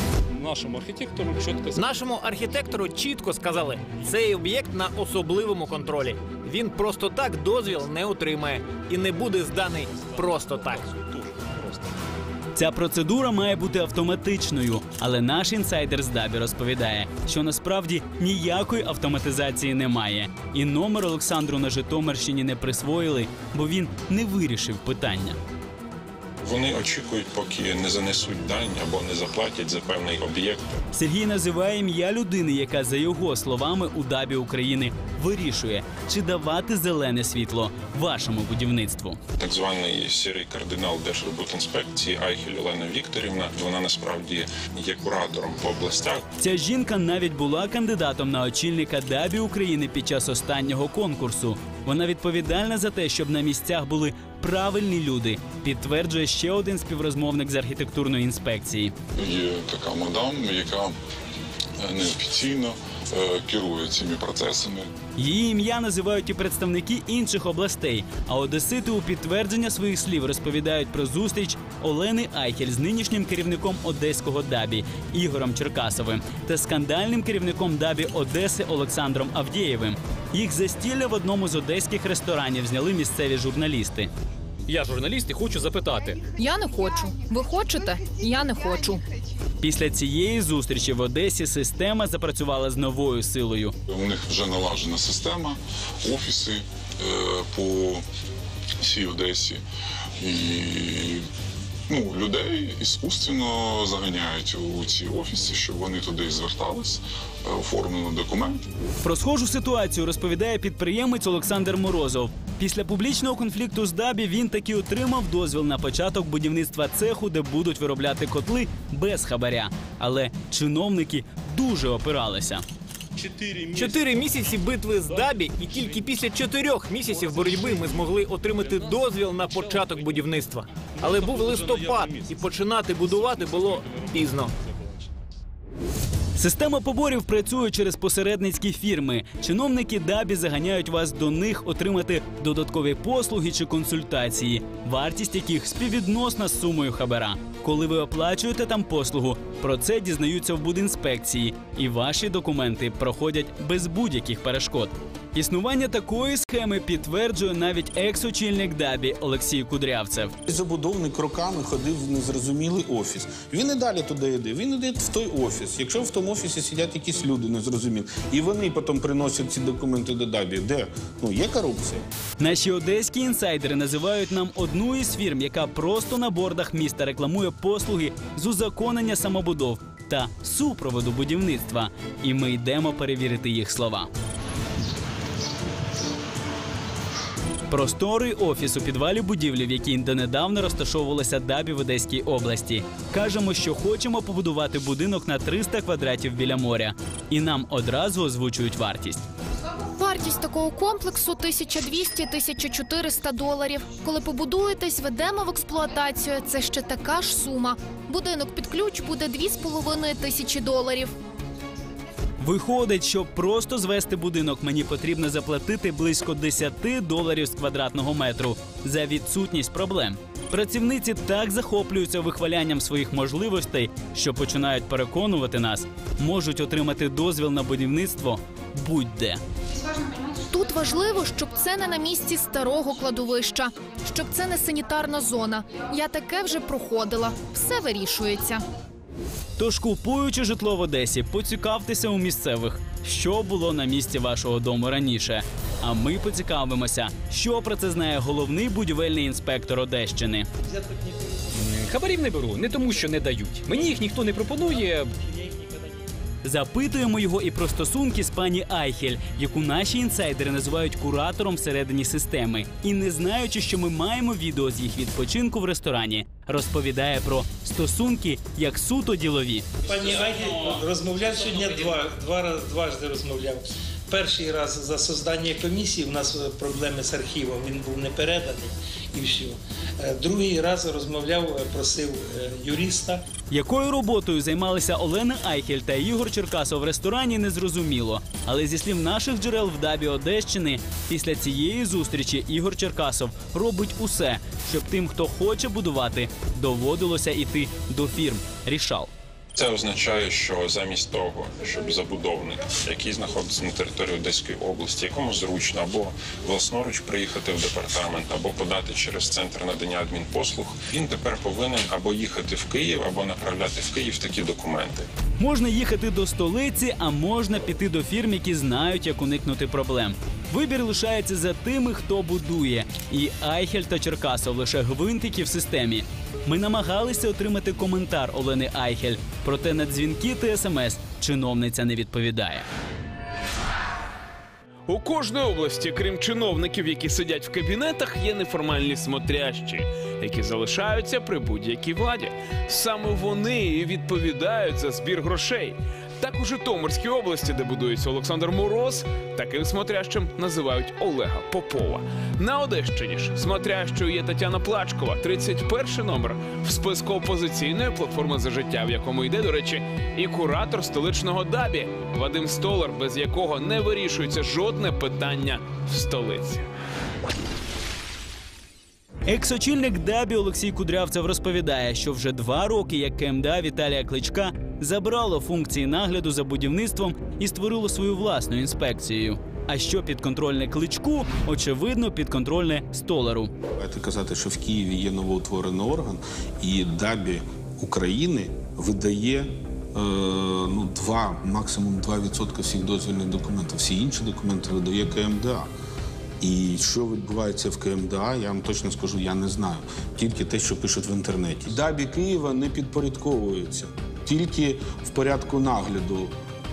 Нашому архітектору чітко сказали, цей об'єкт на особливому контролі. Він просто так дозвіл не отримає і не буде зданий просто так. Ця процедура має бути автоматичною, але наш інсайдер з ДАБІ розповідає, що насправді ніякої автоматизації немає. І номер Олександру на Житомирщині не присвоїли, бо він не вирішив питання. Вони очікують, поки не занесуть дань або не заплатять за певний об'єкт. Сергій називає ім'я людини, яка, за його словами, у ДАБІ України вирішує, чи давати зелене світло вашому будівництву. Так званий сірий кардинал Держархбудінспекції Айхель Олена Вікторівна, вона насправді є куратором по областях. Ця жінка навіть була кандидатом на очільника ДАБІ України під час останнього конкурсу. Вона відповідальна за те, щоб на місцях були правильні люди, підтверджує ще один співрозмовник з архітектурної інспекції. Є така мадам, яка неофіційно керує цими процесами. Її ім'я називають і представники інших областей, а одесити у підтвердження своїх слів розповідають про зустріч Олени Айхель з нинішнім керівником Одеського ДАБІ Ігорем Черкасовим та скандальним керівником ДАБІ Одеси Олександром Авдєєвим. Їх застілля в одному з одеських ресторанів зняли місцеві журналісти. Я журналіст і хочу запитати. Я не хочу. Ви хочете? Я не хочу. Після цієї зустрічі в Одесі система запрацювала з новою силою. У них вже налажена система, офіси по всій Одесі. І людей іскусственно заганяють у ці офіси, щоб вони туди звертались, оформили документи. Про схожу ситуацію розповідає підприємець Олександр Морозов. Після публічного конфлікту з ДАБІ він таки отримав дозвіл на початок будівництва цеху, де будуть виробляти котли без хабаря. Але чиновники дуже опиралися. 4 місяці битви з ДАБІ, і тільки після 4 місяців боротьби ми змогли отримати дозвіл на початок будівництва. Але був листопад, і починати будувати було пізно. Система поборів працює через посередницькі фірми. Чиновники ДАБІ заганяють вас до них отримати додаткові послуги чи консультації, вартість яких співвідносна з сумою хабара. Коли ви оплачуєте там послугу, про це дізнаються в будінспекції, і ваші документи проходять без будь-яких перешкод. Існування такої схеми підтверджує навіть екс-очільник ДАБІ Олексій Кудрявцев. Забудовник роками ходив в незрозумілий офіс. Він і далі туди йде, він йде в той офіс. Якщо в тому офісі сидять якісь люди незрозумілі, і вони потім приносять ці документи до ДАБІ, де є корупція. Наші одеські інсайдери називають нам одну із фірм, яка просто на бордах міста рекламує послуги з узаконення самобудов та супроводу будівництва. І ми йдемо перевірити їх слова. Просторий офіс у підвалі будівлі, в якій донедавна розташовувалася ДАБІ в Одеській області. Кажемо, що хочемо побудувати будинок на 300 квадратів біля моря. І нам одразу озвучують вартість. Вартість такого комплексу – $1200–1400. Коли побудуєтесь, введемо в експлуатацію, це ще така ж сума. Будинок під ключ буде $2500. Виходить, щоб просто звести будинок, мені потрібно заплатити близько $10 з квадратного метру за відсутність проблем. Працівниці так захоплюються вихвалянням своїх можливостей, що починають переконувати нас, можуть отримати дозвіл на будівництво будь-де. Тут важливо, щоб це не на місці старого кладовища, щоб це не санітарна зона. Я таке вже проходила. Все вирішується. Тож, купуючи житло в Одесі, поцікавтеся у місцевих, що було на місці вашого дому раніше. А ми поцікавимося, що про це знає головний будівельний інспектор Одещини. Хабарів не беру, не тому, що не дають. Мені їх ніхто не пропонує. Запитуємо його і про стосунки з пані Айхель, яку наші інсайдери називають куратором всередині системи. І не знаючи, що ми маємо відео з їх відпочинку в ресторані, розповідає про стосунки як суто ділові. Пані Айхель розмовляв сьогодні дважди розмовляв. Перший раз за создання комісії, у нас проблеми з архівом, він був не переданий і все. Другий раз розмовляв, просив юриста. Якою роботою займалися Олена Айхель та Ігор Черкасов в ресторані, незрозуміло. Але зі слів наших джерел в ДАБі Одещини, після цієї зустрічі Ігор Черкасов робить усе, щоб тим, хто хоче будувати, доводилося йти до фірм «Рішал». Це означає, що замість того, щоб забудовник, який знаходиться на території Одеської області, якому зручно або власноруч приїхати в департамент, або подати через центр надання адмінпослуг, він тепер повинен або їхати в Київ, або направляти в Київ такі документи. Можна їхати до столиці, а можна піти до фірм, які знають, як уникнути проблем. Вибір лишається за тими, хто будує. І Айхель та Черкасов лише гвинтики в системі. Ми намагалися отримати коментар Олени Айхель, проте на дзвінки та смс чиновниця не відповідає. У кожній області, крім чиновників, які сидять в кабінетах, є неформальні смотрящі, які залишаються при будь-якій владі. Саме вони і відповідають за збір грошей. Так у Житомирській області, де будується Олександр Мороз, таким смотрящим називають Олега Попова. На Одещині ж смотрящою є Тетяна Плачкова, 31-й номер в списку опозиційної платформи «За життя», в якому йде, до речі, і куратор столичного ДАБі Вадим Столар, без якого не вирішується жодне питання в столиці. Екс-очільник ДАБі Олексій Кудрявцев розповідає, що вже 2 роки, як КМДА Віталія Кличка забрало функції нагляду за будівництвом і створило свою власну інспекцію. А що підконтрольне Кличку, очевидно, підконтрольне Столару. Давайте казати, що в Києві є новоутворений орган, і ДАБі України видає 2, максимум 2% всіх дозвільних документів. Всі інші документи видає КМДА. І що відбувається в КМДА, я вам точно скажу, я не знаю. Тільки те, що пишуть в інтернеті. ДАБі Києва не підпорядковується, тільки в порядку нагляду.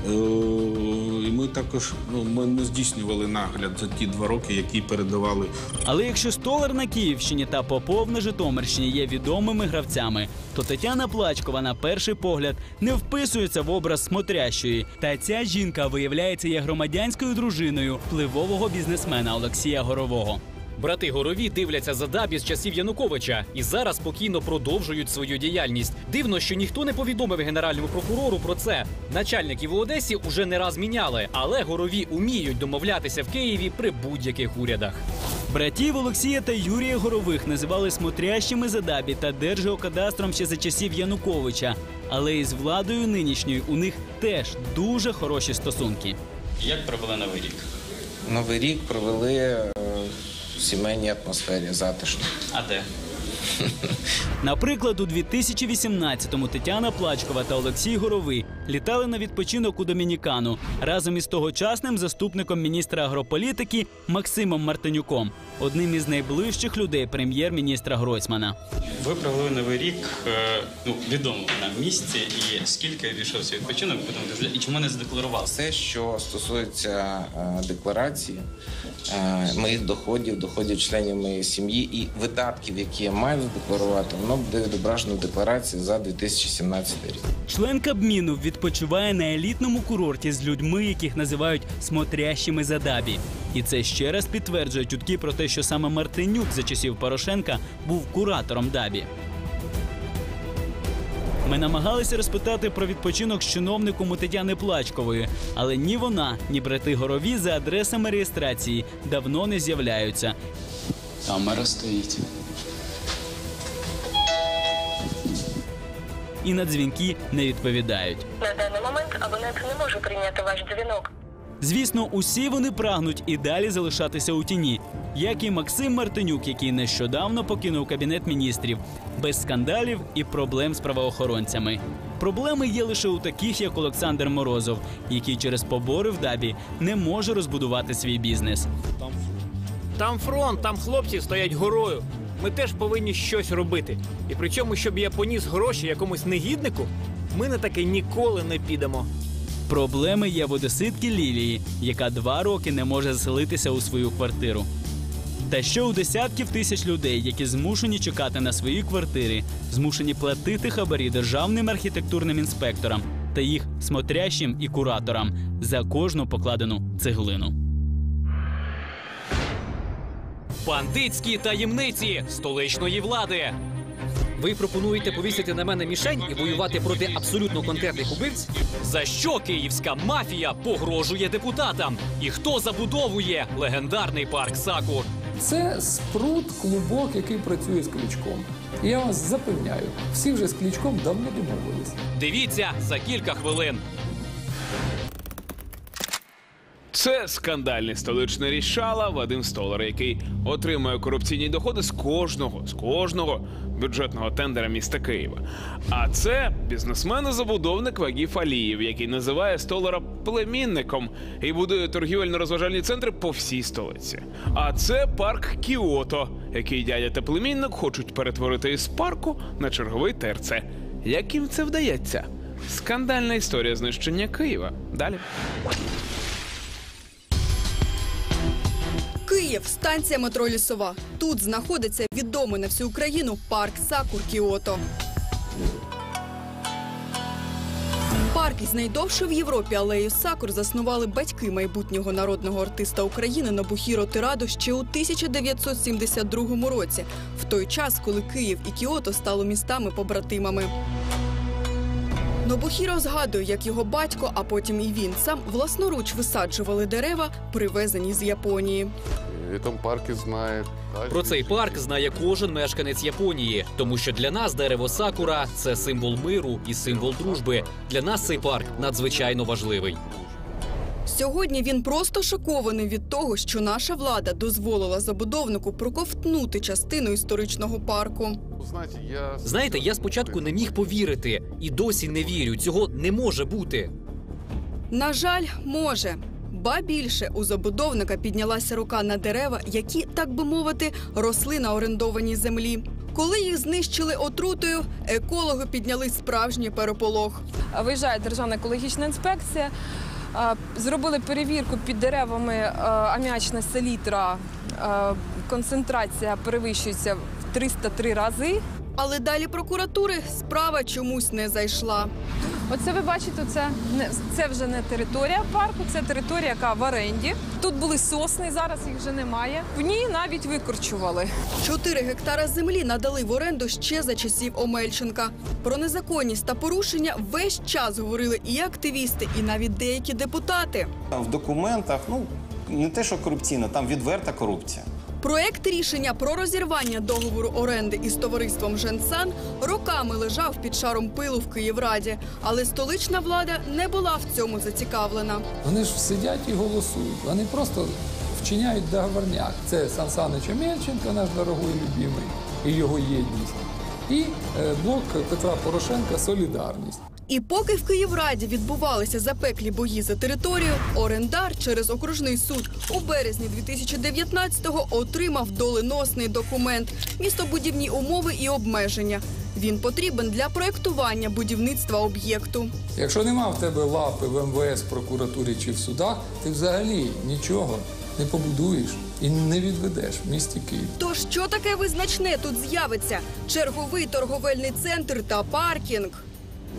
І ми також ми не здійснювали нагляд за ті 2 роки, які передавали. Але якщо Столар на Київщині та Попов на Житомирщині є відомими гравцями, то Тетяна Плачкова на перший погляд не вписується в образ смотрящої. Та ця жінка, виявляється, є громадянською дружиною впливового бізнесмена Олексія Горового. Брати Горові дивляться за ДАБі з часів Януковича і зараз спокійно продовжують свою діяльність. Дивно, що ніхто не повідомив генеральному прокурору про це. Начальників у Одесі уже не раз міняли, але Горові уміють домовлятися в Києві при будь-яких урядах. Братів Олексія та Юрія Горових називали смотрящими за ДАБі та Держгеокадастром ще за часів Януковича. Але із владою нинішньою у них теж дуже хороші стосунки. Як провели Новий рік? Новий рік провели в сімейній атмосфері, затишно. А де? Наприклад, у 2018-му Тетяна Плачкова та Олексій Горовий літали на відпочинок у Домінікану разом із тогочасним заступником міністра агрополітики Максимом Мартинюком, одним із найближчих людей прем'єр-міністра Гройсмана. Ви провели Новий рік відомому нам місці, і скільки відійшовся відпочинок, і чому не задекларували? Все, що стосується декларації, моїх доходів членів моєї сім'ї і видатків, які я маю задекларувати, воно буде відображено в декларації за 2017 рік. Член Кабміну відпочиває на елітному курорті з людьми, яких називають смотрящими за ДАБі. І це ще раз підтверджує чутки про те, що саме Мартинюк за часів Порошенка був куратором ДАБі. Ми намагалися розпитати про відпочинок з чиновником у Тетяни Плачкової, але ні вона, ні брати Горові за адресами реєстрації давно не з'являються. Камера стоїть. І на дзвінки не відповідають. На даний момент абонент не може прийняти ваш дзвінок. Звісно, усі вони прагнуть і далі залишатися у тіні, як і Максим Мартинюк, який нещодавно покинув Кабінет міністрів, без скандалів і проблем з правоохоронцями. Проблеми є лише у таких, як Олександр Морозов, який через побори в ДАБі не може розбудувати свій бізнес. Там фронт, там хлопці стоять горою. Ми теж повинні щось робити. І при цьому, щоб я поніс гроші якомусь негіднику, ми на таке ніколи не підемо. Проблеми є в одеситки Лілії, яка 2 роки не може заселитися у свою квартиру. Та що у десятків тисяч людей, які змушені чекати на свої квартири, змушені платити хабарі державним архітектурним інспекторам та їх смотрящим і кураторам за кожну покладену цеглину. Бандитські таємниці столичної влади. Ви пропонуєте повісити на мене мішень і воювати проти абсолютно конкретних убивць? За що київська мафія погрожує депутатам? І хто забудовує легендарний парк Сакур? Це спрут, клубок, який працює з Кличком. І я вас запевняю, всі вже з Кличком давно домовились. Дивіться за кілька хвилин. Це скандальний столичний рішала Вадим Столар, який отримує корупційні доходи з кожного бюджетного тендера міста Києва. А це бізнесмен-забудовник Вагіф Алієв, який називає Столара племінником і будує торгівельно-розважальні центри по всій столиці. А це парк Кіото, який дядя та племінник хочуть перетворити із парку на черговий ТРЦ. Як їм це вдається? Скандальна історія знищення Києва. Далі. Київ, станція метро Лісова. Тут знаходиться відомий на всю Україну парк Сакур Кіото. Парк із найдовшою в Європі алеєю Сакур заснували батьки майбутнього народного артиста України Нобухіро Тирадо ще у 1972 році, в той час, коли Київ і Кіото стали містами-побратимами. Нобухіро згадує, як його батько, а потім і він сам власноруч висаджували дерева, привезені з Японії. Про цей парк знає кожен мешканець Японії, тому що для нас дерево сакура – це символ миру і символ дружби. Для нас цей парк надзвичайно важливий. Сьогодні він просто шокований від того, що наша влада дозволила забудовнику проковтнути частину історичного парку. Знаєте, я спочатку не міг повірити і досі не вірю. Цього не може бути. На жаль, може. Ба більше, у забудовника піднялася рука на дерева, які, так би мовити, росли на орендованій землі. Коли їх знищили отрутою, екологи підняли справжній переполох. Виїжджає Державна екологічна інспекція, зробили перевірку під деревами аміачна селітра, концентрація перевищується в 303 рази. Але далі прокуратури справа чомусь не зайшла. Оце ви бачите, це вже не територія парку, це територія, яка в оренді. Тут були сосни, зараз їх вже немає. В ній навіть викорчували. 4 гектара землі надали в оренду ще за часів Омельченка. Про незаконність та порушення весь час говорили і активісти, і навіть деякі депутати. В документах, не те, що корупційно, там відверта корупція. Проект рішення про розірвання договору оренди із товариством «Женсан» роками лежав під шаром пилу в Київраді, але столична влада не була в цьому зацікавлена. Вони ж сидять і голосують, вони просто вчиняють договорняк. Це Сан Санич Омельченко, наш дорогий любимий, і його єдність, і блок Петра Порошенка «Солідарність». І поки в Київраді відбувалися запеклі бої за територію, орендар через окружний суд у березні 2019-го отримав доленосний документ – містобудівні умови і обмеження. Він потрібен для проєктування будівництва об'єкту. Якщо нема в тебе лапи в МВС, прокуратурі чи в судах, ти взагалі нічого не побудуєш і не відведеш в місті Київ. То що таке визначне тут з'явиться? Черговий торговельний центр та паркінг?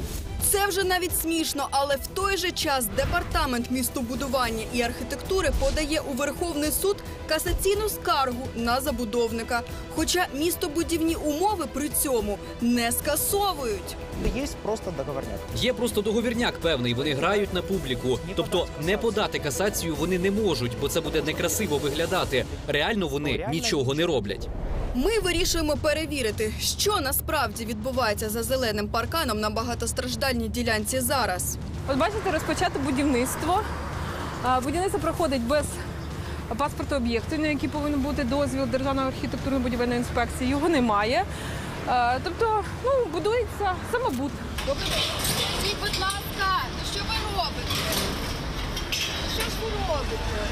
Це вже навіть смішно, але в той же час Департамент містобудування і архітектури подає у Верховний суд касаційну скаргу на забудовника. Хоча містобудівні умови при цьому не скасовують. Є просто договорняк. Є просто договірняк певний, вони грають на публіку. Тобто не подати касацію вони не можуть, бо це буде некрасиво виглядати. Реально вони нічого не роблять. Ми вирішуємо перевірити, що насправді відбувається за зеленим парканом на багатостраждальній ділянці зараз. От бачите, розпочато будівництво. Будівництво проходить без паспорту об'єкту, на який повинен бути дозвіл Державної архітектурно-будівельної інспекції. Його немає. Тобто, будується самобут. Скажіть, будь ласка, що ви робите? Що ж ви робите?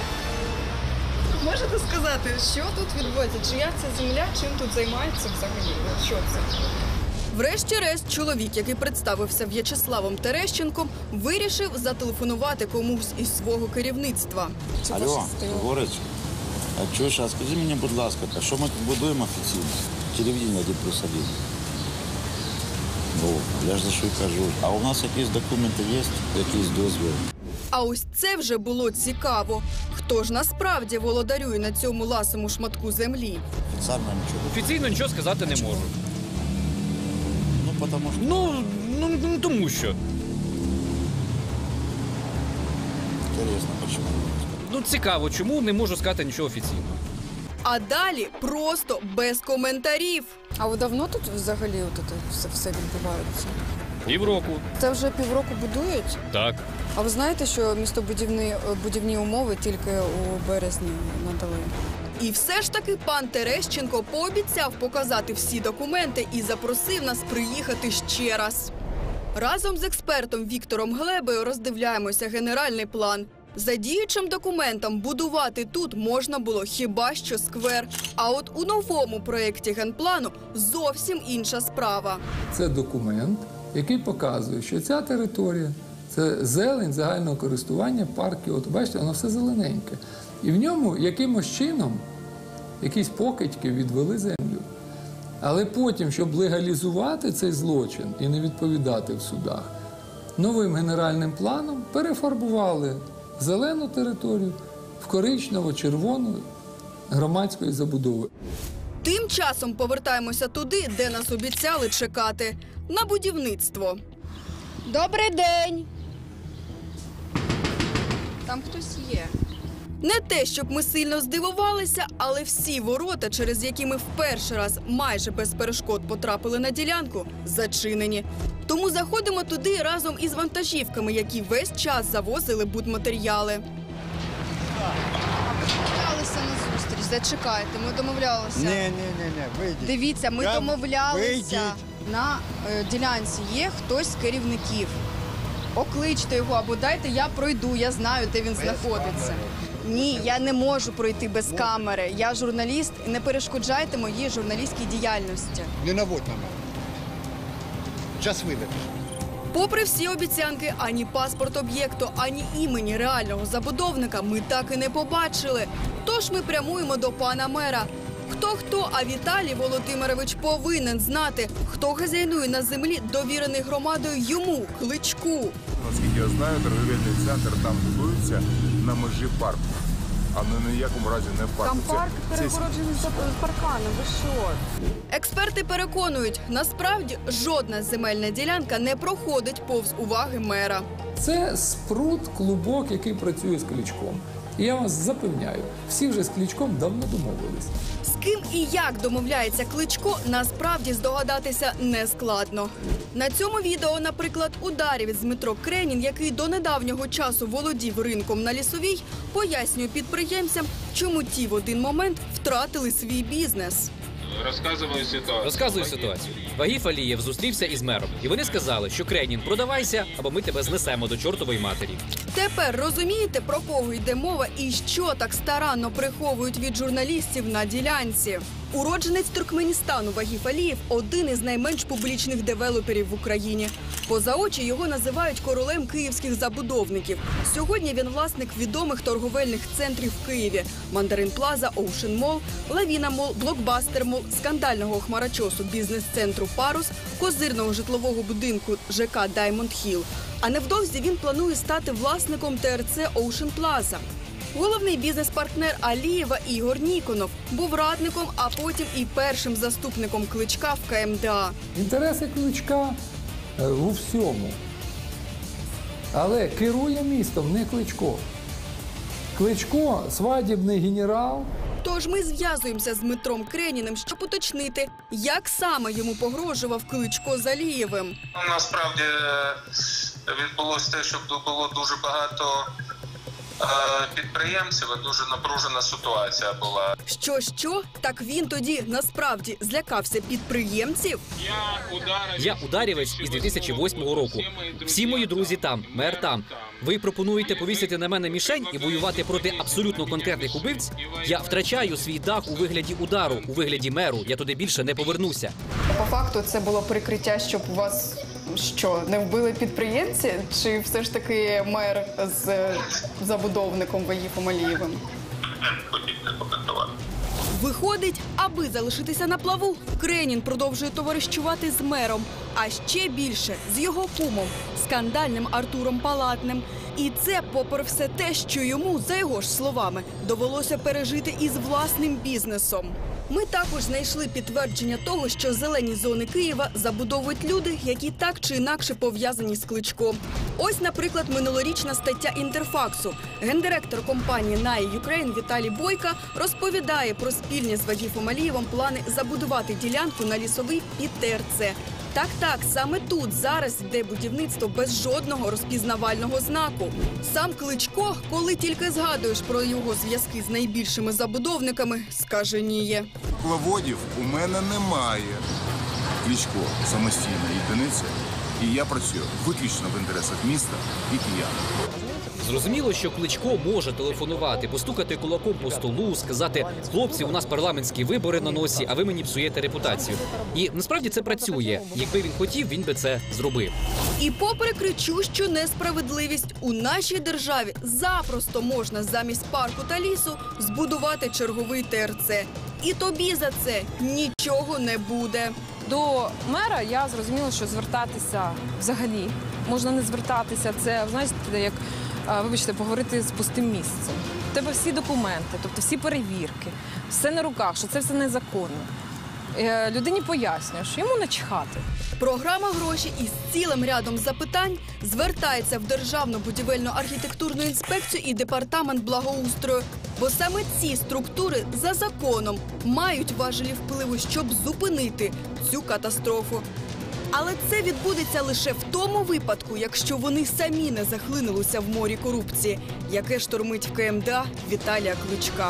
Можете сказати, що тут відбувається? Чия це земля, чим тут займається взагалі? Що це? Врешті-решт, чоловік, який представився В'ячеславом Терещенком, вирішив зателефонувати комусь із свого керівництва. Алло, Горець, а чуєш, а скажи мені, будь ласка, що ми тут будуємо офіційно? Телевидение 1+1. Ну, я ж за що й кажу. А у нас якісь документи є, якийсь дозвіл? А ось це вже було цікаво. Хто ж насправді володарює на цьому ласому шматку землі? Офіційно нічого. Офіційно нічого сказати не можу. Ну, тому що... Ну, тому що. Інтересно, чому? Ну, цікаво, чому не можу сказати нічого офіційно. А далі просто без коментарів. А ви давно тут взагалі все відбувається? Півроку. Це вже півроку будують? Так. А ви знаєте, що містобудівні умови тільки у березні надали? І все ж таки пан Терещенко пообіцяв показати всі документи і запросив нас приїхати ще раз. Разом з експертом Віктором Глебою роздивляємося генеральний план. За діючим документом будувати тут можна було хіба що сквер. А от у новому проєкті генплану зовсім інша справа. Це документ, який показує, що ця територія – це зелень загального користування, парки. От бачите, воно все зелененьке. І в ньому якимось чином якісь покидьки відвели землю. Але потім, щоб легалізувати цей злочин і не відповідати в судах, новим генеральним планом перефарбували зелену територію в коричнево-червону громадської забудови. Тим часом повертаємося туди, де нас обіцяли чекати – на будівництво. Добрий день! Там хтось є. Не те, щоб ми сильно здивувалися, але всі ворота, через які ми в перший раз майже без перешкод потрапили на ділянку, зачинені. Тому заходимо туди разом із вантажівками, які весь час завозили будматеріали. Домовлялися на зустріч, зачекайте, ми домовлялися. Ні, вийдіть. Дивіться, ми домовлялися. На ділянці є хтось з керівників. Покличте його або дайте, я пройду, я знаю, де він знаходиться. Ні, я не можу пройти без камери. Я журналіст, і не перешкоджайте моїй журналістській діяльності. Не наводь на мене. Час видати. Попри всі обіцянки, ані паспорт об'єкту, ані імені реального забудовника ми так і не побачили. Тож ми прямуємо до пана мера. Хто-хто, а Віталій Володимирович повинен знати, хто хазяйнує на землі, довірений громадою йому, Кличку. Наскільки я знаю, торговельний центр там будується на межі парку, а не ніякому разі не парку. Там парк перегороджений з парканом, ви що? Експерти переконують, насправді жодна земельна ділянка не проходить повз уваги мера. Це спрут, клубок, який працює з Кличком. І я вас запевняю, всі вже з Кличком давно домовились. З ким і як домовляється Кличко, насправді здогадатися нескладно. На цьому відео, наприклад, ударівець Дмитро Кренін, який до недавнього часу володів ринком на Лісовій, пояснює підприємцям, чому ті в один момент втратили свій бізнес. Розказую ситуацію. Вагіф Алієв зустрівся із мером. І вони сказали, що Кренін, продавайся, або ми тебе знесемо до чортової матері. Тепер розумієте, про кого йде мова і що так старанно приховують від журналістів на ділянці? Уродженець Туркменістану Вагіф Алієв – один із найменш публічних девелоперів в Україні. Поза очі його називають королем київських забудовників. Сьогодні він власник відомих торговельних центрів в Києві – Мандарин Плаза, Оушен Мол, Лавіна Мол, Блокбастер Мол, скандального хмарочосу бізнес-центру «Парус», козирного житлового будинку ЖК «Даймонд Хілл». А невдовзі він планує стати власником ТРЦ «Оушен Плаза». Головний бізнес-партнер Алієва Ігор Ніконов був радником, а потім і першим заступником Кличка в КМДА. Інтереси Кличка у всьому. Але керує містом не Кличко. Кличко – свадібний генерал. Тож ми зв'язуємося з Дмитром Креніним, щоб уточнити, як саме йому погрожував Кличко з Алієвим. Насправді відбулося те, що було дуже багато підприємців, і дуже напружена ситуація була. Що? Так він тоді насправді злякався підприємців? Я ударівець із 2008 року. Всі мої друзі там, мер там. Ви пропонуєте повісити на мене мішень і воювати проти абсолютно конкретних убивць? Я втрачаю свій дах у вигляді удару, у вигляді меру. Я туди більше не повернуся. По факту це було прикриття, щоб вас не вбили підприємці? Чи все ж таки мер з забудовником Вагіфом Алієвим? Виходить, аби залишитися на плаву, Кренін продовжує товаришувати з мером, а ще більше з його кумом, скандальним Артуром Палатним. І це попри все те, що йому, за його ж словами, довелося пережити із власним бізнесом. Ми також знайшли підтвердження того, що зелені зони Києва забудовують люди, які так чи інакше пов'язані з Кличком. Ось, наприклад, минулорічна стаття «Інтерфаксу». Гендиректор компанії «Наї Юкрейн» Віталій Бойка розповідає про спільні з Вагіфом Алієвим плани забудувати ділянку на Лісовий під ТРЦ. Так, саме тут зараз йде будівництво без жодного розпізнавального знаку. Сам Кличко, коли тільки згадуєш про його зв'язки з найбільшими забудовниками, скаженіє. Кукловодів у мене немає. Кличко – самостійна єдиниця, і я працюю виключно в інтересах міста і киян. Зрозуміло, що Кличко може телефонувати, постукати кулаком по столу, сказати: «Хлопці, у нас парламентські вибори на носі, а ви мені псуєте репутацію». І насправді це працює. Якби він хотів, він би це зробив. І попри кричущу несправедливість, у нашій державі запросто можна замість парку та лісу збудувати черговий ТРЦ. І тобі за це нічого не буде. До мера я зрозуміла, що звертатися взагалі можна не звертатися. Це, знаєте, як, вибачте, поговорити з пустим місцем. У тебе всі документи, тобто всі перевірки, все на руках, що це все незаконно. Людині пояснюєш, йому начхати. Програма «Гроші» із цілим рядом запитань звертається в Державну будівельно-архітектурну інспекцію і Департамент благоустрою. Бо саме ці структури за законом мають важелі впливу, щоб зупинити цю катастрофу. Але це відбудеться лише в тому випадку, якщо вони самі не захлинулися в морі корупції, яке штормить в КМДА Віталія Кличка.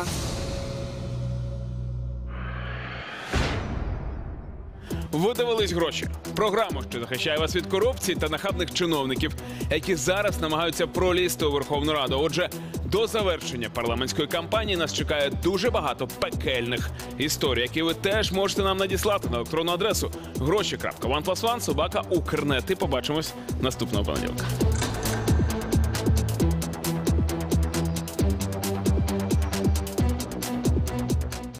Ви дивились «Гроші» – програму, що захищає вас від корупції та нахабних чиновників, які зараз намагаються пролізти у Верховну Раду. Отже, до завершення парламентської кампанії нас чекає дуже багато пекельних історій, які ви теж можете нам надіслати на електронну адресу гроші.1+1@Укрнет. І побачимось наступного понеділка.